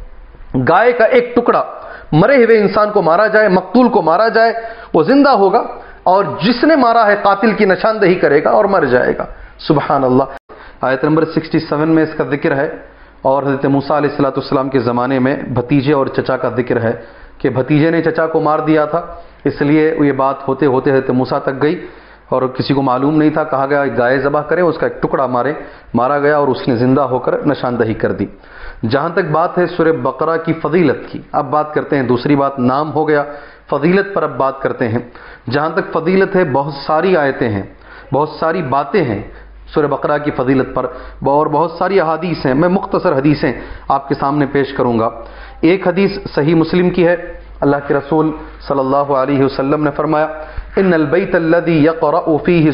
گائے کا ایک ٹکڑا مرے ہوئے انسان کو مارا جائے، مقتول کو مارا جائے، وہ زندہ ہوگا، اور جس نے مارا ہے قاتل کی نشاندہی کرے گا اور مر جائے گا. سبحان اللہ. آیت نمبر 67 میں اس کا ذکر ہے، اور حضرت موسیٰ علیہ السلام کے زمانے میں بھتیجے اور چچا کا ذکر ہے. کہ بھتیجے نے چچا کو مار دیا تھا، اس لیے یہ بات ہوتے ہوتے موسیٰ تک گئی اور کسی کو معلوم نہیں تھا، کہا گیا گائے ذبح کریں، اس کا ایک ٹکڑا مارا گیا اور اس نے زندہ ہو کر نشاندہی کر دی۔ جہاں تک بات ہے سورہ بقرہ کی فضیلت کی، اب بات کرتے ہیں دوسری بات، نام ہو گیا، فضیلت پر اب بات کرتے ہیں۔ جہاں تک فضیلت ہے بہت ساری آیتیں ہیں، بہت ساری باتیں ہیں سورہ بقرہ کی فضیلت پر، اور بہت ساری احادیث ہیں۔ میں مختصر حدیثیں آپ کے سامنے پیش کروں گا۔ ایک حدیث صحیح مسلم کی ہے، اللہ کے رسول صلی اللہ علیہ وسلم نے فرمایا ان البیت الذی یقرأ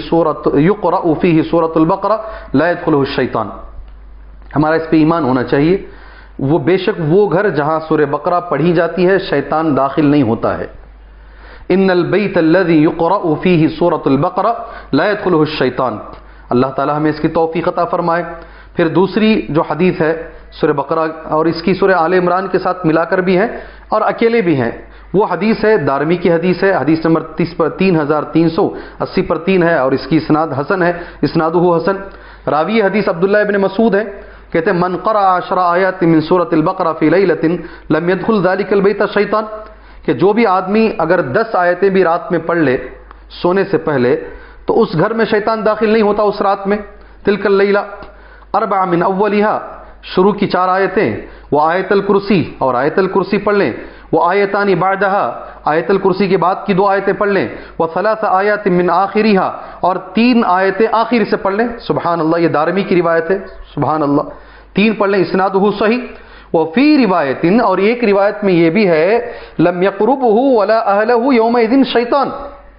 فیہ سورۃ البقرہ لا يدخلہ الشیطان۔ ہمارا اس پہ ایمان ہونا چاہیے، وہ بے شک وہ گھر جہاں سورہ بقرہ پڑھی جاتی ہے شیطان داخل نہیں ہوتا ہے۔ ان البیت الذی یقرأ فیہ سورۃ البقرہ لا يدخلہ الشیطان، اللہ تعالی ہمیں اس کی توفیق عطا فرمائے۔ پھر دوسری جو حدیث ہے سورہ بقرہ اور اس کی سورہ آل عمران کے ساتھ ملا کر بھی ہے اور اکیلے بھی ہیں، وہ حدیث ہے دارمی کی حدیث ہے، حدیث نمبر 3380 پر 3 ہے اور اس کی اسناد حسن ہے، اسنادہ حسن۔ راوی حدیث عبداللہ ابن مسعود ہے، کہتے ہیں من قرأ 10 آیات من سورۃ البقرہ فی لیلۃ لم يدخل ذلک البیت الشیطان، کہ جو بھی آدمی اگر 10 آیتیں بھی رات میں پڑھ لے سونے سے پہلے تو اس گھر میں شیطان داخل نہیں ہوتا اس رات میں۔ تلک اللیلہ 4 من اولہا، شروع کی 4 آیتیں، وہ آیت الکرسی اور آیت الکرسی پڑھ لیں، وہ آیتانی بعدہا، آیت الکرسی کے بعد کی 2 آیتیں پڑھ لیں، وہ 3 آیات من آخرہا، اور 3 آیتیں آخر سے پڑھ لیں۔ سبحان اللہ، یہ دارمی کی روایت ہے، سبحان اللہ، 3 پڑھ لیں، اسنادہ صحیح۔ وہ فی روایت، اور ایک روایت میں یہ بھی ہے لم یقربہ ولا اہلہ یومئذ شیطان،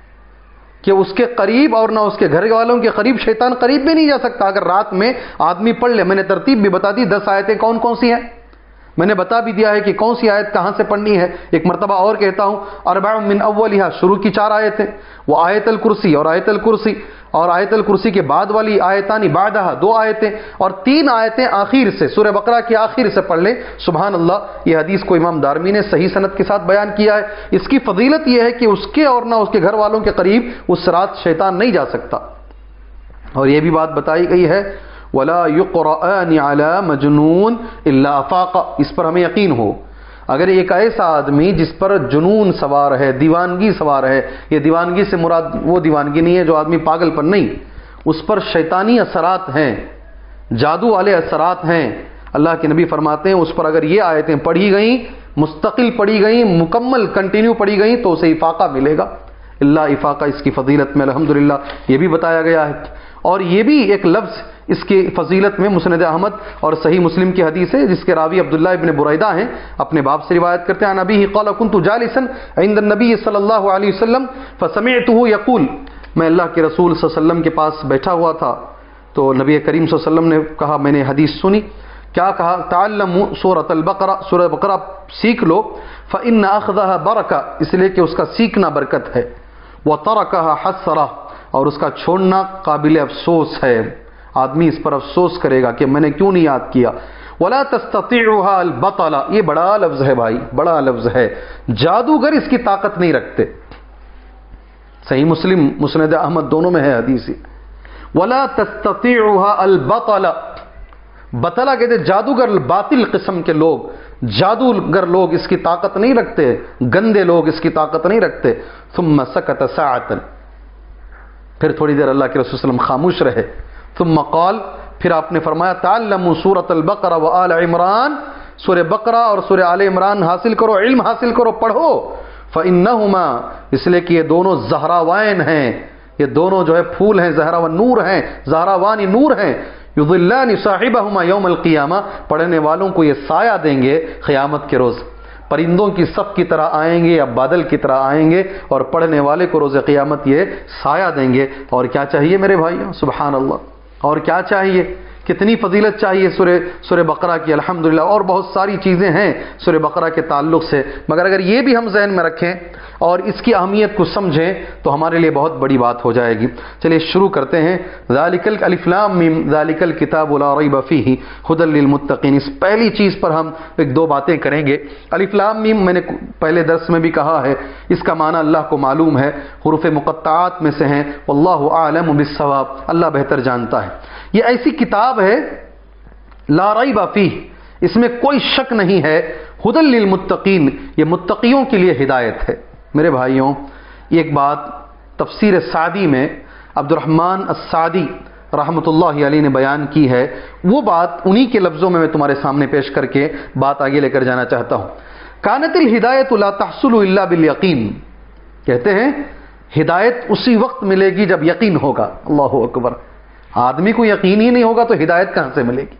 کہ اس کے قریب اور نہ اس کے گھر والوں کے قریب شیطان قریب بھی نہیں جا سکتا اگر رات میں آدمی پڑھ لے۔ میں نے ترتیب بھی بتا دی، 10 آیتیں کون کون سی ہیں، میں نے بتا بھی دیا ہے کہ کون سی آیت کہاں سے پڑھنی ہے۔ ایک مرتبہ اور کہتا ہوں، 4 من اولہا، شروع کی 4 آیتیں، وہ آیت الکرسی اور آیت الکرسی اور آیت الکرسی کے بعد والی آیتانی بعدہا 2 آیتیں، اور 3 آیتیں آخر سے، سورہ بقرہ کی آخر سے پڑھ لیں۔ سبحان اللہ، یہ حدیث کو امام دارمی نے صحیح سند کے ساتھ بیان کیا ہے۔ اس کی فضیلت یہ ہے کہ اس کے اور نہ اس کے گھر والوں کے قریب اس رات شیطان نہیں جا سکتا۔ اور یہ بھی بات بتائی گئی ہے وَلَا يُقْرَآنِ عَلَى مَجْنُونَ إِلَّا أَفَاقَ، اس پر ہمیں یقین ہو، اگر ایک ایسا آدمی جس پر جنون سوار ہے، دیوانگی سوار ہے، یہ دیوانگی سے مراد وہ دیوانگی نہیں ہے جو آدمی پاگل پر نہیں، اس پر شیطانی اثرات ہیں، جادو والے اثرات ہیں، اللہ کے نبی فرماتے ہیں اس پر اگر یہ آیتیں پڑھی گئیں، مستقل پڑھی گئیں، مکمل کنٹینیو پڑھی گئیں تو اسے افاقہ ملے گا۔ اللہ افاقہ اس کی فضیلت میں الحمدللہ یہ بھی بتایا گیا ہے۔ اور یہ بھی ایک لفظ اس کی فضیلت میں مسند احمد اور صحیح مسلم کی حدیث ہے جس کے راوی عبداللہ ابن بریدہ ہیں، اپنے باپ سے روایت کرتے ہیں، نبی قال كنت جالسا عند النبی صلی اللہ علیہ وسلم فسمعته يقول، میں اللہ کے رسول صلی اللہ علیہ وسلم کے پاس بیٹھا ہوا تھا تو نبی کریم صلی اللہ علیہ وسلم نے کہا، میں نے حدیث سنی، کیا کہا، تعلموا سورۃ البقرہ، سورہ بقرہ سیکھ لو، فإن أخذها برکہ، اس لیے کہ اس کا سیکھنا برکت ہے، وترکها حسرہ، اور اس کا چھوڑنا قابل افسوس ہے، آدمی اس پر افسوس کرے گا کہ میں نے کیوں نہیں یاد کیا۔ ولا تستطيعها البطل، یہ بڑا لفظ ہے بھائی، بڑا لفظ ہے، جادوگر اس کی طاقت نہیں رکھتے، صحیح مسلم مسند احمد دونوں میں ہے حدیث۔ ولا تستطيعها البطل، بطلا کہتے جادوگر، باطل قسم کے لوگ، جادوگر لوگ اس کی طاقت نہیں رکھتے، گندے لوگ اس کی طاقت نہیں رکھتے۔ ثم سکت ساعتا، پھر تھوڑی دیر اللہ کے رسول صلی اللہ علیہ وسلم خاموش رہے، ثم قال، پھر آپ نے فرمایا، تعلموا سورۃ البقرہ وآل عمران، سورہ بقرہ اور سورہ آل عمران حاصل کرو، علم حاصل کرو، پڑھو، فإنہما، اس لیے کہ یہ دونوں زہراوائن ہیں، یہ دونوں جو ہے پھول ہیں، زہراوان نور ہیں، زہراوانی نور ہیں، یضلان صاحبہما یوم القیامہ، پڑھنے والوں کو یہ سایہ دیں گے قیامت کے روز، پرندوں کی صف کی طرح آئیں گے یا بادل کی طرح آئیں گے، اور پڑھنے والے کو روز قیامت یہ سایہ دیں گے۔ اور کیا چاہیے میرے بھائیوں، سبحان اللہ، اور کیا چاہیے، کتنی فضیلت چاہیے سورہ بقرہ کی، الحمدللہ، اور بہت ساری چیزیں ہیں سورہ بقرہ کے تعلق سے، مگر اگر یہ بھی ہم ذہن میں رکھیں اور اس کی اہمیت کو سمجھیں تو ہمارے لیے بہت بڑی بات ہو جائے گی۔ چلیے شروع کرتے ہیں۔ ذالک الف لام میم ذالک الکتاب لا ریب فیہ ھدی للمتقین، اس پہلی چیز پر ہم 1-2 باتیں کریں گے۔ الف لام میم میں نے پہلے درس میں بھی کہا ہے، اس کا معنی اللہ کو معلوم ہے، حروف مقطعات میں سے ہیں، واللہ اعلم بالصواب، اللہ بہتر جانتا ہے۔ یہ ایسی کتاب ہے لا ریب فیہ، اس میں کوئی شک نہیں ہے، ہدی للمتقین، یہ متقیوں کے لیے ہدایت ہے۔ میرے بھائیوں، ایک بات تفسیر سعدی میں عبد الرحمن السعدی رحمۃ اللہ علیہ نے بیان کی ہے، وہ بات انہی کے لفظوں میں تمہارے سامنے پیش کر کے بات آگے لے کر جانا چاہتا ہوں۔ کانت الہدایۃ لا تحصل الا بالیقین، کہتے ہیں ہدایت اسی وقت ملے گی جب یقین ہوگا۔ اللہ اکبر، آدمی کو یقین ہی نہیں ہوگا تو ہدایت کہاں سے ملے گی؟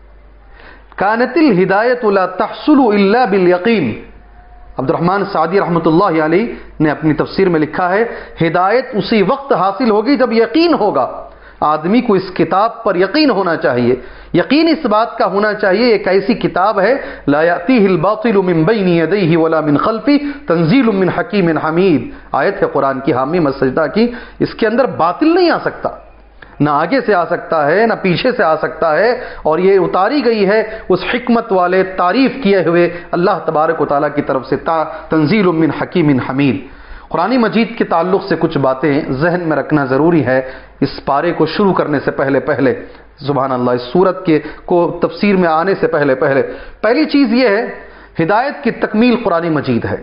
کانت الہدایۃ لا تحصل الا بالیقین، عبد الرحمن سعدی رحمۃ اللہ علیہ نے اپنی تفسیر میں لکھا ہے ہدایت اسی وقت حاصل ہوگی جب یقین ہوگا۔ آدمی کو اس کتاب پر یقین ہونا چاہیے، یقین اس بات کا ہونا چاہیے ایک ایسی کتاب ہے لا یأتیہ الباطل من بین یدیہ ولا من خلفہ تنزیل من حکیم حمید، آیت ہے قرآن کی حامی مسجدہ کی، اس کے اندر باطل نہیں آ سکتا، نہ آگے سے آ سکتا ہے نہ پیچھے سے آ سکتا ہے، اور یہ اتاری گئی ہے اس حکمت والے تعریف کیے ہوئے اللہ تبارک و تعالیٰ کی طرف سے، تنزیل من حکیم حمید۔ قرآن مجید کے تعلق سے کچھ باتیں ذہن میں رکھنا ضروری ہے اس پارے کو شروع کرنے سے پہلے سبحان اللہ، اس سورت کے کو تفسیر میں آنے سے پہلے پہلی چیز یہ ہے ہدایت کی تکمیل قرآن مجید ہے،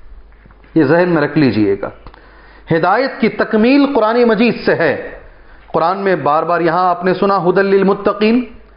یہ ذہن میں رکھ لیجئے گا، ہدایت کی تکمیل قرآن مجید سے ہے۔ قرآن میں بار بار یہاں آپ نے سنا ہدی للمتقین،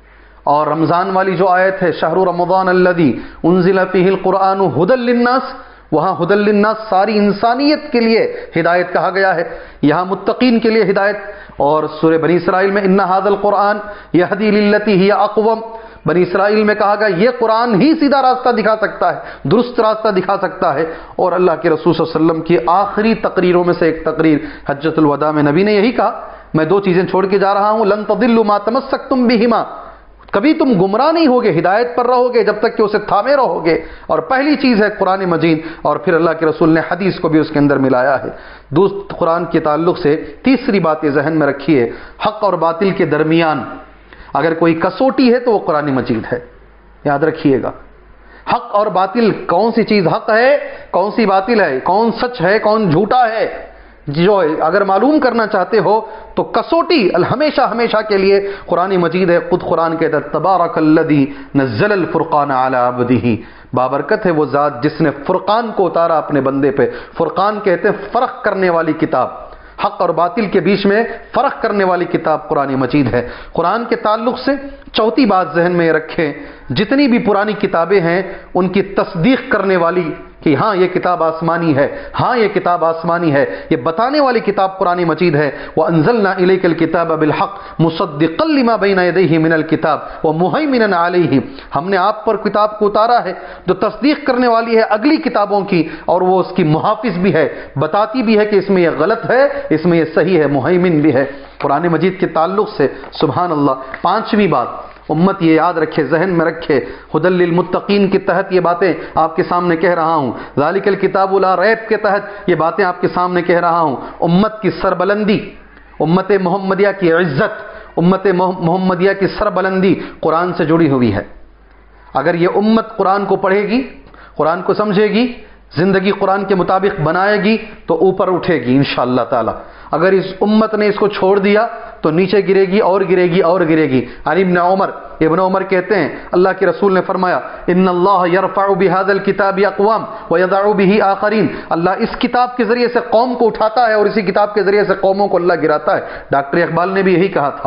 اور رمضان والی جو آیت ہے شہر رمضان الذی انزل فیہ القرآن ہدی للناس، وہاں ہدی للناس ساری انسانیت کے لیے ہدایت کہا گیا ہے، یہاں متقین کے لیے ہدایت۔ اور سورہ بنی اسرائیل میں ان ھذا القرآن یہدی للتی ہی اقوم، بنی اسرائیل میں کہا گیا یہ قرآن ہی سیدھا راستہ دکھا سکتا ہے، درست راستہ دکھا سکتا ہے۔ اور اللہ کے رسول صلی اللہ علیہ وسلم کی آخری تقریروں میں سے ایک تقریر حجۃ الوداع میں نبی نے یہی کہا میں دو چیزیں چھوڑ کے جا رہا ہوں، لن تضلوا ما تمسکتم بہما، کبھی تم گمراہ نہیں ہوگے، ہدایت پر رہو گے جب تک کہ اسے تھامے رہو گے، اور پہلی چیز ہے قرآن مجید، اور پھر اللہ کے رسول نے حدیث کو بھی اس کے اندر ملایا ہے۔ قرآن کے تعلق سے تیسری بات یہ ذہن میں رکھیے، حق اور باطل کے درمیان اگر کوئی کسوٹی ہے تو وہ قرآن مجید ہے، یاد رکھیے گا۔ حق اور باطل، کون سی چیز حق ہے کون سی باطل ہے، کون سچ ہے کون جھوٹا ہے، جو اگر معلوم کرنا چاہتے ہو تو کسوٹی ہمیشہ کے لیے قرآن مجید ہے۔ خود قرآن کہتا ہے تبارک الذی نزل الفرقان علی عبدہ، بابرکت ہے وہ ذات جس نے فرقان کو اتارا اپنے بندے پہ۔ فرقان کہتے ہیں فرق کرنے والی کتاب، حق اور باطل کے بیچ میں فرق کرنے والی کتاب قرآن مجید ہے۔ قرآن کے تعلق سے چوتھی بات ذہن میں رکھیں، جتنی بھی پرانی کتابیں ہیں ان کی تصدیق کرنے والی کہ ہاں یہ کتاب آسمانی ہے، ہاں یہ کتاب آسمانی ہے، یہ بتانے والی کتاب قرآن مجید ہے۔ وَأَنزَلْنَا إِلَيْكَ الْكِتَابَ بِالْحَقِّ مُصَدِّقًا لِمَا بَيْنَ يَدَيْهِ مِنَ الْكِتَابِ وَمُهَيْمِنًا عَلَيْهِ، ہم نے آپ پر کتاب کو اتارا ہے جو تصدیق کرنے والی ہے اگلی کتابوں کی، اور وہ اس کی محافظ بھی ہے، بتاتی بھی ہے کہ اس میں یہ غلط ہے اس میں یہ صحیح ہے، مہیمن بھی ہے قرآن مجید کے تعلق سے۔ سبحان اللہ۔ پانچویں بات امت یہ یاد رکھے، ذہن میں رکھے، ہدی للمتقین کے تحت یہ باتیں آپ کے سامنے کہہ رہا ہوں، ذالک الکتاب لا ریب کے تحت یہ باتیں آپ کے سامنے کہہ رہا ہوں۔ امت کی سربلندی، امت محمدیہ کی عزت، امت محمدیہ کی سربلندی قرآن سے جڑی ہوئی ہے۔ اگر یہ امت قرآن کو پڑھے گی، قرآن کو سمجھے گی، زندگی قرآن کے مطابق بنائے گی تو اوپر اٹھے گی انشاءاللہ تعالی۔ اگر اس امت نے اس کو چھوڑ دیا تو نیچے گرے گی اور گرے گی اور گرے گی۔ عن ابن عمر کہتے ہیں اللہ کے رسول نے فرمایا ان اللہ یرفع بهذا الكتاب اقوام ويضع به آخرین، اللہ اس کتاب کے ذریعے سے قوم کو اٹھاتا ہے اور اسی کتاب کے ذریعے سے قوموں کو اللہ گراتا ہے۔ ڈاکٹر اقبال نے بھی یہی کہا تھا،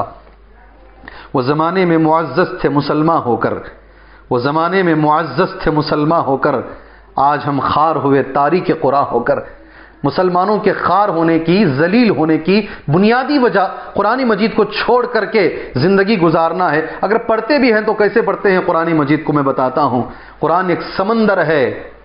وہ زمانے میں معزز تھے مسلمان ہو کر، وہ زمانے میں معزز تھے مسلمان ہو کر، آج ہم خار ہوئے تاریک قرآن ہو کر۔ مسلمانوں کے خار ہونے کی، ذلیل ہونے کی بنیادی وجہ قرآن مجید کو چھوڑ کر کے زندگی گزارنا ہے۔ اگر پڑھتے بھی ہیں تو کیسے پڑھتے ہیں قرآن مجید کو میں بتاتا ہوں۔ قرآن ایک سمندر ہے،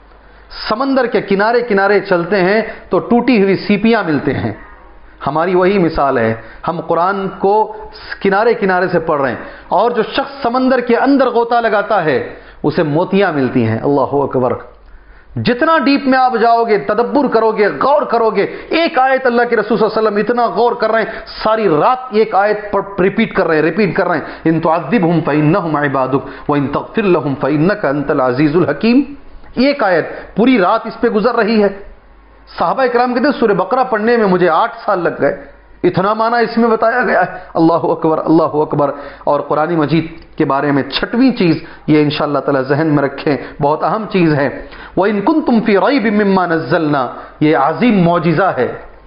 سمندر کے کنارے کنارے چلتے ہیں تو ٹوٹی ہوئی سیپیاں ملتے ہیں، ہماری وہی مثال ہے، ہم قرآن کو کنارے کنارے سے پڑھ رہے ہیں، اور جو شخص سمندر کے اندر غوطہ لگاتا ہے اسے موتیاں ملتی ہیں۔ اللہ اکبر۔ جتنا ڈیپ میں آپ جاؤ گے، تدبر کرو گے، غور کرو گے، ایک آیت اللہ کے رسول صلی اللہ علیہ وسلم اتنا غور کر رہے ہیں، ساری رات ایک آیت پر ریپیٹ کر رہے ہیں، ان تعذبہم فإنہم عبادک وإن تغفر لہم فإنک انت العزیز الحکیم۔ ایک آیت پوری رات اس پہ گزر رہی ہے۔ صحابہ کرام کہتے ہیں سورہ بقرہ پڑھنے میں مجھے 8 سال لگ گئے، اتنا معنی اس میں بتایا گیا ہے، اللہ اکبر اللہ اکبر۔ اور قرآن مجید کے بارے میں چھٹویں چیز یہ انشاءاللہ تعالی ذہن میں رکھیں، بہت اہم چیز ہے، وَإِن كُنتُمْ فِي رَيْبٍ مِّمَّا نَزَّلْنَا، یہ عظیم معجزہ ہے،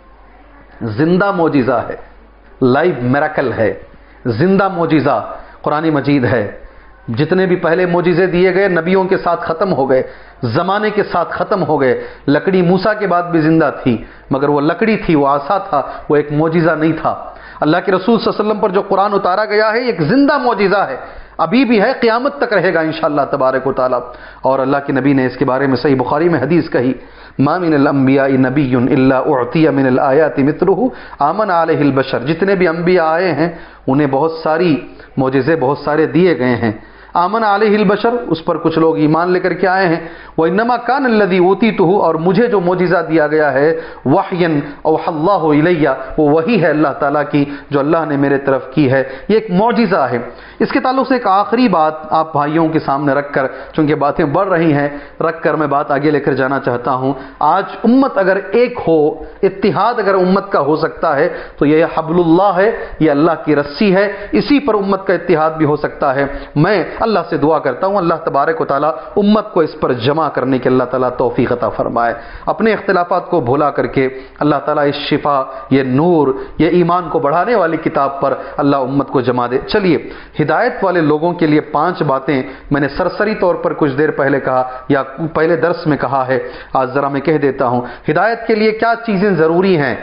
زندہ معجزہ ہے، لائیو میراکل ہے، زندہ معجزہ قرآن مجید ہے۔ جتنے بھی پہلے معجزے دیے گئے نبیوں کے ساتھ ختم ہو گئے، زمانے کے ساتھ ختم ہو گئے۔ لکڑی موسیٰ کے بعد بھی زندہ تھی، مگر وہ لکڑی تھی، وہ عصا تھا، وہ ایک معجزہ نہیں تھا۔ اللہ کے رسول صلی اللہ علیہ وسلم پر جو قرآن اتارا گیا ہے ایک زندہ معجزہ ہے، ابھی بھی ہے، قیامت تک رہے گا انشاءاللہ تبارک و تعالی۔ اور اللہ کے نبی نے اس کے بارے میں صحیح بخاری میں حدیث کہی، ما من الانبیاء نبی الا اعطی من الآیات مثلہ آمن علیہ البشر، جتنے بھی انبیاء آئے ہیں انہیں بہت ساری معجزے بہت سارے دیے گئے ہیں، آمن علیہ البشر، اس پر کچھ لوگ ایمان لے کر کے آئے ہیں، وانما کان الذی اوتیتہ، اور مجھے جو معجزہ دیا گیا ہے وحیا اوحى اللہ الیہ، وہ وحی ہے اللہ تعالیٰ کی جو اللہ نے میرے طرف کی ہے، یہ ایک معجزہ ہے۔ اس کے تعلق سے ایک آخری بات آپ بھائیوں کے سامنے رکھ کر، چونکہ باتیں بڑھ رہی ہیں، رکھ کر میں بات آگے لے کر جانا چاہتا ہوں۔ آج امت اگر ایک ہو، اتحاد اگر امت کا ہو سکتا ہے تو یہ حبل اللہ ہے، یہ اللہ کی رسی ہے، اسی پر امت کا اتحاد بھی ہو سکتا ہے۔ میں اللہ سے دعا کرتا ہوں اللہ تبارک و تعالیٰ امت کو اس پر جمع کرنے کے اللہ تعالیٰ توفیق عطا فرمائے، اپنے اختلافات کو بھلا کر کے اللہ تعالیٰ اس شفا، یہ نور، یہ ایمان کو بڑھانے والی کتاب پر اللہ امت کو جمع دے۔ چلیے، ہدایت والے لوگوں کے لیے 5 باتیں میں نے سرسری طور پر کچھ دیر پہلے کہا یا پہلے درس میں کہا ہے، آج ذرا میں کہہ دیتا ہوں۔ ہدایت کے لیے کیا چیزیں ضروری ہیں؟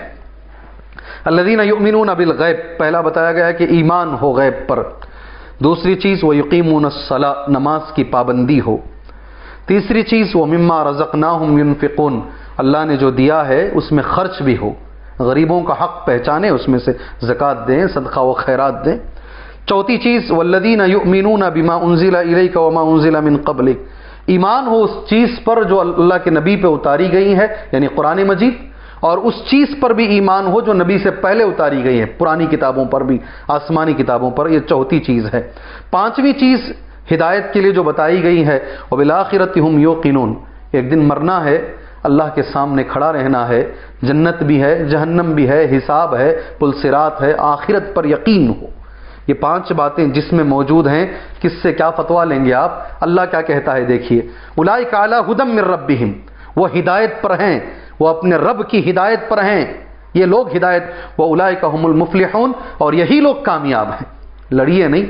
الذین یؤمنون بالغیب، پہلا بتایا گیا ہے کہ ایمان ہو غیب پر۔ دوسری چیز وَيُقِيمُونَ الصَّلَاةَ، نماز کی پابندی ہو۔ تیسری چیز وَمِمَّا رَزَقْنَاهُمْ يُنْفِقُونَ، اللہ نے جو دیا ہے اس میں خرچ بھی ہو، غریبوں کا حق پہچانے، اس میں سے زکوٰۃ دیں، صدقہ و خیرات دیں۔ چوتھی چیز وَالَّذِينَ يُؤْمِنُونَ بِمَا أُنزِلَ إِلَيْكَ وَمَا أُنزِلَ مِن قَبْلِكَ، ایمان ہو اس چیز پر جو اللہ کے نبی پہ اتاری گئی ہے، یعنی قرآن مجید، اور اس چیز پر بھی ایمان ہو جو نبی سے پہلے اتاری گئی ہے، پرانی کتابوں پر بھی، آسمانی کتابوں پر۔ یہ چوتھی چیز ہے۔ پانچویں چیز ہدایت کے لیے جو بتائی گئی ہے وَبِالْآخِرَةِ هُمْ يُوقِنُونَ، ایک دن مرنا ہے، اللہ کے سامنے کھڑا رہنا ہے، جنت بھی ہے، جہنم بھی ہے، حساب ہے، پل صراط ہے، آخرت پر یقین ہو۔ یہ 5 باتیں جس میں موجود ہیں، کس سے کیا فتویٰ لیں گے آپ؟ اللہ کیا کہتا ہے دیکھیے، اولئک علی ھدی من ربہم، وہ ہدایت پر ہیں، وہ اپنے رب کی ہدایت پر ہیں، یہ لوگ ہدایت، واولئک ھم المفلحون، اور یہی لوگ کامیاب ہیں۔ لڑیے نہیں،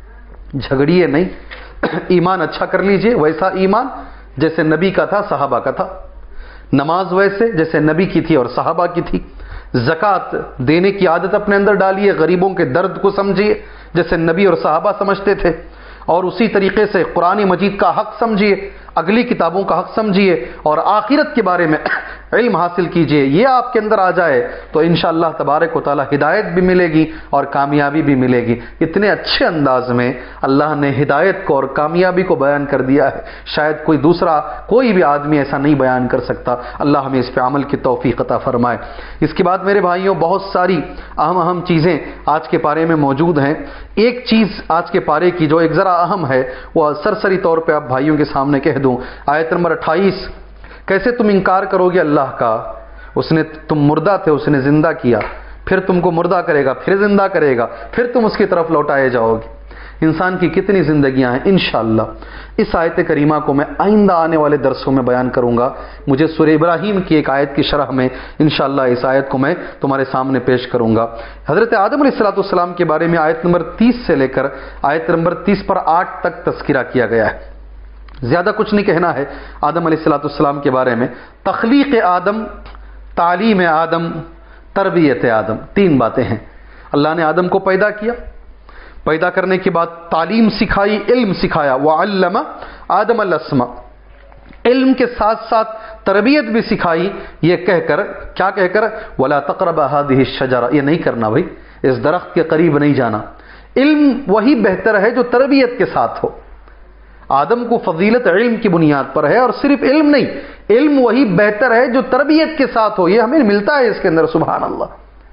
جھگڑیے نہیں، ایمان اچھا کر لیجئے، ویسا ایمان جیسے نبی کا تھا، صحابہ کا تھا، نماز ویسے جیسے نبی کی تھی اور صحابہ کی تھی، زکوٰۃ دینے کی عادت اپنے اندر ڈالیے، غریبوں کے درد کو سمجھیے جیسے نبی اور صحابہ سمجھتے تھے، اور اسی طریقے سے قرآن مجید کا حق سمجھیے، اگلی کتابوں کا حق سمجھیے، اور آخرت کے بارے میں علم حاصل کیجئے۔ یہ آپ کے اندر آ جائے تو انشاءاللہ تبارک و تعالی ہدایت بھی ملے گی اور کامیابی بھی ملے گی۔ اتنے اچھے انداز میں اللہ نے ہدایت کو اور کامیابی کو بیان کر دیا ہے، شاید کوئی دوسرا کوئی بھی آدمی ایسا نہیں بیان کر سکتا۔ اللہ ہمیں اس پہ عمل کی توفیق عطا فرمائے۔ اس کے بعد میرے بھائیوں بہت ساری اہم چیزیں آج کے پارے میں موجود ہیں۔ ایک چیز آج کے پارے کی جو ایک ذرا اہم ہے وہ سرسری طور پہ آپ بھائیوں کے سامنے کہہ دوں۔ آیت نمبر 28، کیسے تم انکار کرو گے اللہ کا؟ اس نے، تم مردہ تھے، اس نے زندہ کیا، پھر تم کو مردہ کرے گا، پھر زندہ کرے گا، پھر تم اس کی طرف لوٹائے جاؤ گے۔ انسان کی کتنی زندگیاں ہیں۔ انشاءاللہ اس آیت کریمہ کو میں آئندہ آنے والے درسوں میں بیان کروں گا۔ مجھے سورہ ابراہیم کی ایک آیت کی شرح میں انشاءاللہ اس آیت کو میں تمہارے سامنے پیش کروں گا۔ حضرت آدم علیہ السلام کے بارے میں آیت نمبر 30 سے لے کر آیت نمبر 30 پر 8 تک تذکرہ کیا گیا ہے۔ زیادہ کچھ نہیں کہنا ہے آدم علیہ السلام کے بارے میں۔ تخلیق آدم، تعلیم آدم، تربیت آدم، 3 باتیں ہیں۔ اللہ نے آدم کو پیدا کیا، پیدا کرنے کے بعد تعلیم سکھائی، علم سکھایا، وعلم آدم الاسماء، علم کے ساتھ ساتھ تربیت بھی سکھائی، یہ کہہ کر، کیا کہہ کر، ولا تقرب هذه الشجرة، یہ نہیں کرنا بھائی، اس درخت کے قریب نہیں جانا۔ علم وہی بہتر ہے جو تربیت کے ساتھ ہو۔ آدم کو فضیلت علم کی بنیاد پر ہے، اور صرف علم نہیں، علم وہی بہتر ہے جو تربیت کے ساتھ ہو۔ یہ ہمیں ملتا ہے اس کے اندر، سبحان اللہ،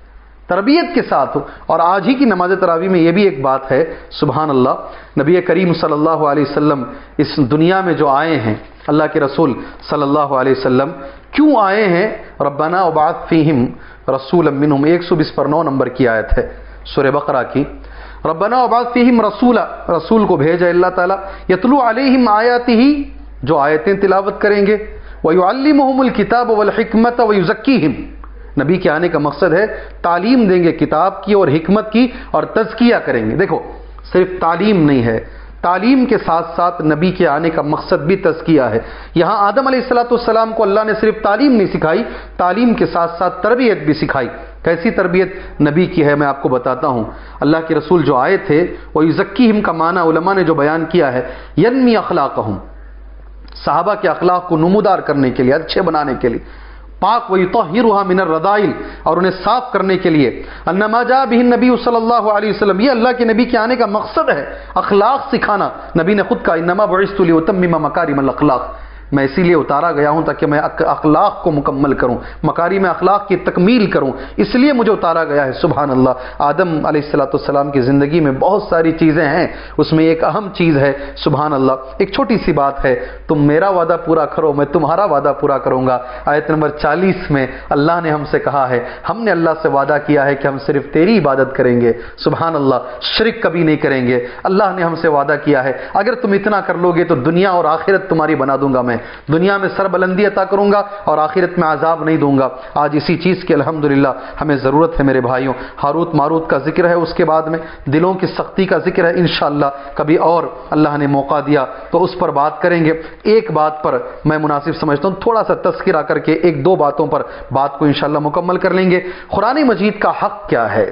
تربیت کے ساتھ ہو۔ اور آج ہی کی نماز تراویح میں یہ بھی ایک بات ہے، سبحان اللہ، نبی کریم صلی اللہ علیہ وسلم اس دنیا میں جو آئے ہیں، اللہ کے رسول صلی اللہ علیہ وسلم کیوں آئے ہیں؟ ربنا وبعث فیہم رسولا منہم 120 پر 9 نمبر کی آیت ہے سورہ بقرہ کی. ربنا وابعث فیہم رسولا، رسول کو بھیجا اللہ تعالیٰ، یتلو علیہم آیاتہ، جو آیتیں تلاوت کریں گے، ویعلمہم الکتاب والحکمت ویزکیہم، نبی کے آنے کا مقصد ہے تعلیم دیں گے کتاب کی اور حکمت کی اور تزکیہ کریں گے. دیکھو صرف تعلیم نہیں ہے، تعلیم کے ساتھ ساتھ نبی کے آنے کا مقصد بھی تزکیہ ہے. یہاں آدم علیہ السلام کو اللہ نے صرف تعلیم نہیں سکھائی، تعلیم کے ساتھ ساتھ تربیت بھی سکھائی. کیسی تربیت نبی کی ہے میں آپ کو بتاتا ہوں. اللہ کے رسول جو آئے تھے وہ یزکیہم کا معنی علماء نے جو بیان کیا ہے ینمی اخلاقہم، صحابہ کے اخلاق کو نمودار کرنے کے لیے، اچھے بنانے کے لیے، پاک ویطہرھا من الرذائل، اور انہیں صاف کرنے کے لیے. انما جاء به النبی صلی اللہ علیہ وسلم، یہ اللہ کے نبی کے آنے کا مقصد ہے اخلاق سکھانا. نبی نے خود کہا انما بعثت لاتمم مکارم الاخلاق، میں اسی لیے اتارا گیا ہوں تاکہ میں اخلاق کو مکمل کروں، مکارم اخلاق کی تکمیل کروں، اس لیے مجھے اتارا گیا ہے. سبحان اللہ. آدم علیہ السلام کی زندگی میں بہت ساری چیزیں ہیں، اس میں ایک اہم چیز ہے سبحان اللہ، ایک چھوٹی سی بات ہے، تم میرا وعدہ پورا کرو میں تمہارا وعدہ پورا کروں گا. آیت نمبر 40 میں اللہ نے ہم سے کہا ہے، ہم نے اللہ سے وعدہ کیا ہے کہ ہم صرف تیری عبادت کریں گے. سبحان اللہ. شرک کبھی نہیں کریں گے. اللہ نے ہم سے وعدہ کیا ہے اگر تم اتنا کر لو گے تو دنیا اور آخرت تمہاری بنا دوں گا، میں دنیا میں سربلندی عطا کروں گا اور آخرت میں عذاب نہیں دوں گا. آج اسی چیز کی الحمدللہ ہمیں ضرورت ہے میرے بھائیوں. ہاروت ماروت کا ذکر ہے، اس کے بعد میں دلوں کی سختی کا ذکر ہے. انشاءاللہ کبھی اور اللہ نے موقع دیا تو اس پر بات کریں گے. ایک بات پر میں مناسب سمجھتا ہوں تھوڑا سا تذکرہ کر کے ایک دو باتوں پر بات کو انشاءاللہ مکمل کر لیں گے. قرآن مجید کا حق کیا ہے،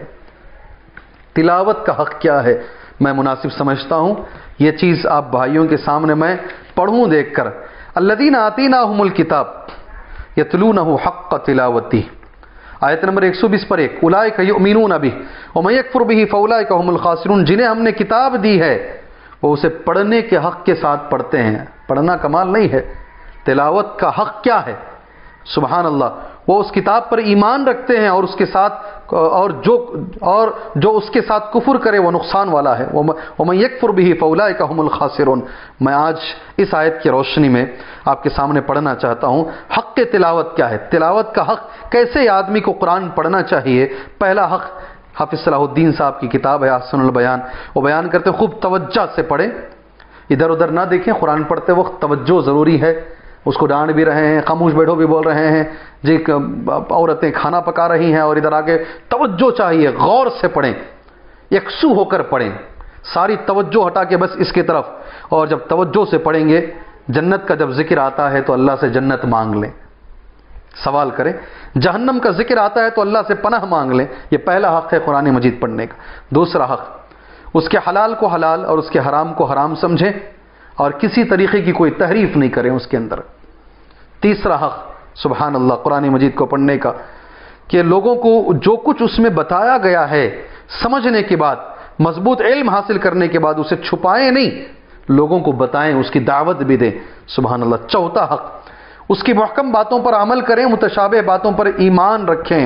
تلاوت کا حق کیا ہے، میں مناسب سمجھتا ہوں یہ چیز آپ بھائیوں کے سامنے میں پڑھوں دیکھ کر. الذین آتیناہم الکتاب یتلونہ حق تلاوتہ، آیت نمبر 120 پر 1، اولئک یؤمنون بہ ومن یکفر بہ فاولئک هم الخاسرون، جنہیں ہم نے کتاب دی ہے وہ اسے پڑھنے کے حق کے ساتھ پڑھتے ہیں. پڑھنا کمال نہیں ہے، تلاوت کا حق کیا ہے. سبحان اللہ. وہ اس کتاب پر ایمان رکھتے ہیں اور اس کے ساتھ اور جو اس کے ساتھ کفر کرے وہ نقصان والا ہے. ومن یکفر بہ فاولئک هم الخاسرون. میں آج اس آیت کی روشنی میں آپ کے سامنے پڑھنا چاہتا ہوں حق تلاوت کیا ہے، تلاوت کا حق کیسے آدمی کو قرآن پڑھنا چاہیے. پہلا حق حافظ صلاح الدین صاحب کی کتاب ہے احسن البیان، وہ بیان کرتے خوب توجہ سے پڑھیں، ادھر ادھر نہ دیکھیں. قرآن پڑھتے وقت توجہ ضروری ہے. اس کو ڈانٹ بھی رہے ہیں، خاموش بیٹھو بھی بول رہے ہیں جی، عورتیں کھانا پکا رہی ہیں اور ادھر آگے توجہ چاہیے، غور سے پڑھیں، یکسو ہو کر پڑھیں، ساری توجہ ہٹا کے بس اس کی طرف. اور جب توجہ سے پڑھیں گے جنت کا جب ذکر آتا ہے تو اللہ سے جنت مانگ لیں، سوال کریں. جہنم کا ذکر آتا ہے تو اللہ سے پناہ مانگ لیں. یہ پہلا حق ہے قرآن مجید پڑھنے کا. دوسرا حق اس کے حلال کو حلال اور اس کے حرام کو حرام سمجھیں اور کسی طریقے کی کوئی تحریف نہیں کریں اس کے اندر. تیسرا حق سبحان اللہ قرآن مجید کو پڑھنے کا کہ لوگوں کو جو کچھ اس میں بتایا گیا ہے سمجھنے کے بعد، مضبوط علم حاصل کرنے کے بعد اسے چھپائیں نہیں، لوگوں کو بتائیں، اس کی دعوت بھی دیں. سبحان اللہ. چوتھا حق اس کی محکم باتوں پر عمل کریں، متشابہ باتوں پر ایمان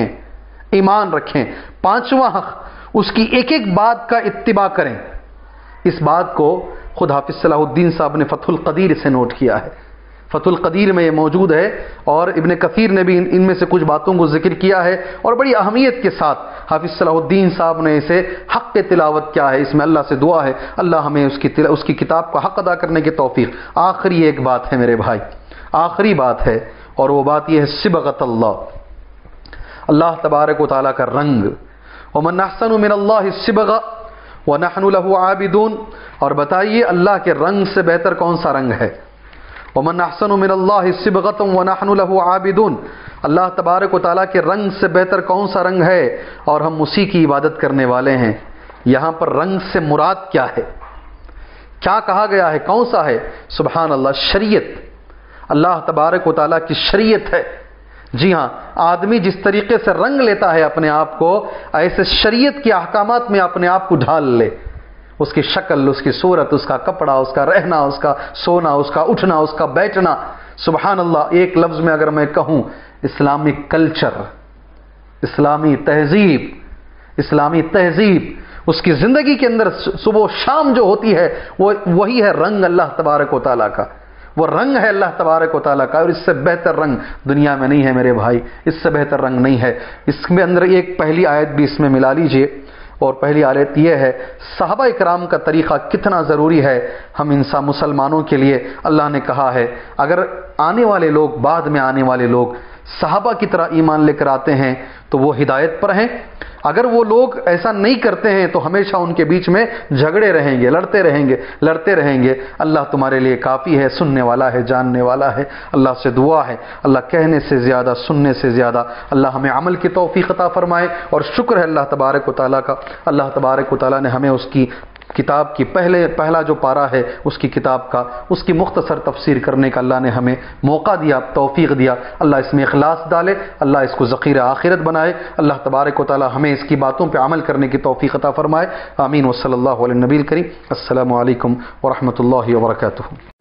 رکھیں. پانچواں حق اس کی ایک ایک بات کا اتباع کریں. اس بات کو خود حافظ صلاح الدین صاحب نے فتح القدیر سے نوٹ کیا ہے. فتح القدیر میں یہ موجود ہے اور ابن کثیر نے بھی ان میں سے کچھ باتوں کو ذکر کیا ہے اور بڑی اہمیت کے ساتھ حافظ صلاح الدین صاحب نے اسے حق تلاوت کیا ہے. اس میں اللہ سے دعا ہے اللہ ہمیں اس کی کتاب کا حق ادا کرنے کی توفیق. آخری ایک بات ہے میرے بھائی، آخری بات ہے اور وہ بات یہ ہے صبغۃ اللہ، اللہ تبارک و تعالیٰ کا رنگ. ومن احسن من اللہ صبغۃ وَنَحْنُ لَهُ عَابِدُونَ. اور بتائیے اللہ کے رنگ سے بہتر کون سا رنگ ہے. وَمَنْ أَحْسَنُ مِنَ اللَّهِ صِبْغَةً وَنَحْنُ لَهُ عَابِدُونَ. اللہ تبارک و تعالیٰ کے رنگ سے بہتر کون سا رنگ ہے اور ہم اسی کی عبادت کرنے والے ہیں. یہاں پر رنگ سے مراد کیا ہے، کیا کہا گیا ہے، کون سا ہے. سبحان اللہ. شریعت، اللہ تبارک و تعالیٰ کی شریعت ہے. جی ہاں، آدمی جس طریقے سے رنگ لیتا ہے اپنے آپ کو، ایسے شریعت کے احکامات میں اپنے آپ کو ڈھال لے. اس کی شکل، اس کی صورت، اس کا کپڑا، اس کا رہنا، اس کا سونا، اس کا اٹھنا، اس کا بیٹھنا. سبحان اللہ. ایک لفظ میں اگر میں کہوں اسلامک کلچر، اسلامی تہذیب، اس کی زندگی کے اندر صبح و شام جو ہوتی ہے وہ وہی ہے رنگ اللہ تبارک و تعالیٰ کا. وہ رنگ ہے اللہ تبارک و تعالیٰ کا، اور اس سے بہتر رنگ دنیا میں نہیں ہے میرے بھائی، اس سے بہتر رنگ نہیں ہے۔ اس میں اندر ایک پہلی آیت بھی اس میں ملا لیجئے، اور پہلی آیت یہ ہے صحابہ اکرام کا طریقہ کتنا ضروری ہے ہم انسان مسلمانوں کے لیے۔ اللہ نے کہا ہے اگر آنے والے لوگ، بعد میں آنے والے لوگ صحابہ کی طرح ایمان لے کر آتے ہیں تو وہ ہدایت پر ہیں، اگر وہ لوگ ایسا نہیں کرتے ہیں تو ہمیشہ ان کے بیچ میں جھگڑے رہیں گے، لڑتے رہیں گے۔ اللہ تمہارے لیے کافی ہے، سننے والا ہے، جاننے والا ہے۔ اللہ سے دعا ہے اللہ کہنے سے زیادہ، سننے سے زیادہ اللہ ہمیں عمل کی توفیق عطا فرمائے، اور شکر ہے اللہ تبارک و تعالیٰ کا، اللہ تبارک و تعالیٰ نے ہمیں اس کی کتاب کی پہلا جو پارہ ہے اس کی کتاب کا، اس کی مختصر تفسیر کرنے کا اللہ نے ہمیں موقع دیا، توفیق دیا۔ اللہ اس میں اخلاص ڈالے، اللہ اس کو ذخیرہ آخرت بنائے، اللہ تبارک و تعالی ہمیں اس کی باتوں پہ عمل کرنے کی توفیق عطا فرمائے۔ آمین۔ وصلی اللہ علی النبی الکریم۔ السلام علیکم ورحمۃ اللہ وبرکاتہ۔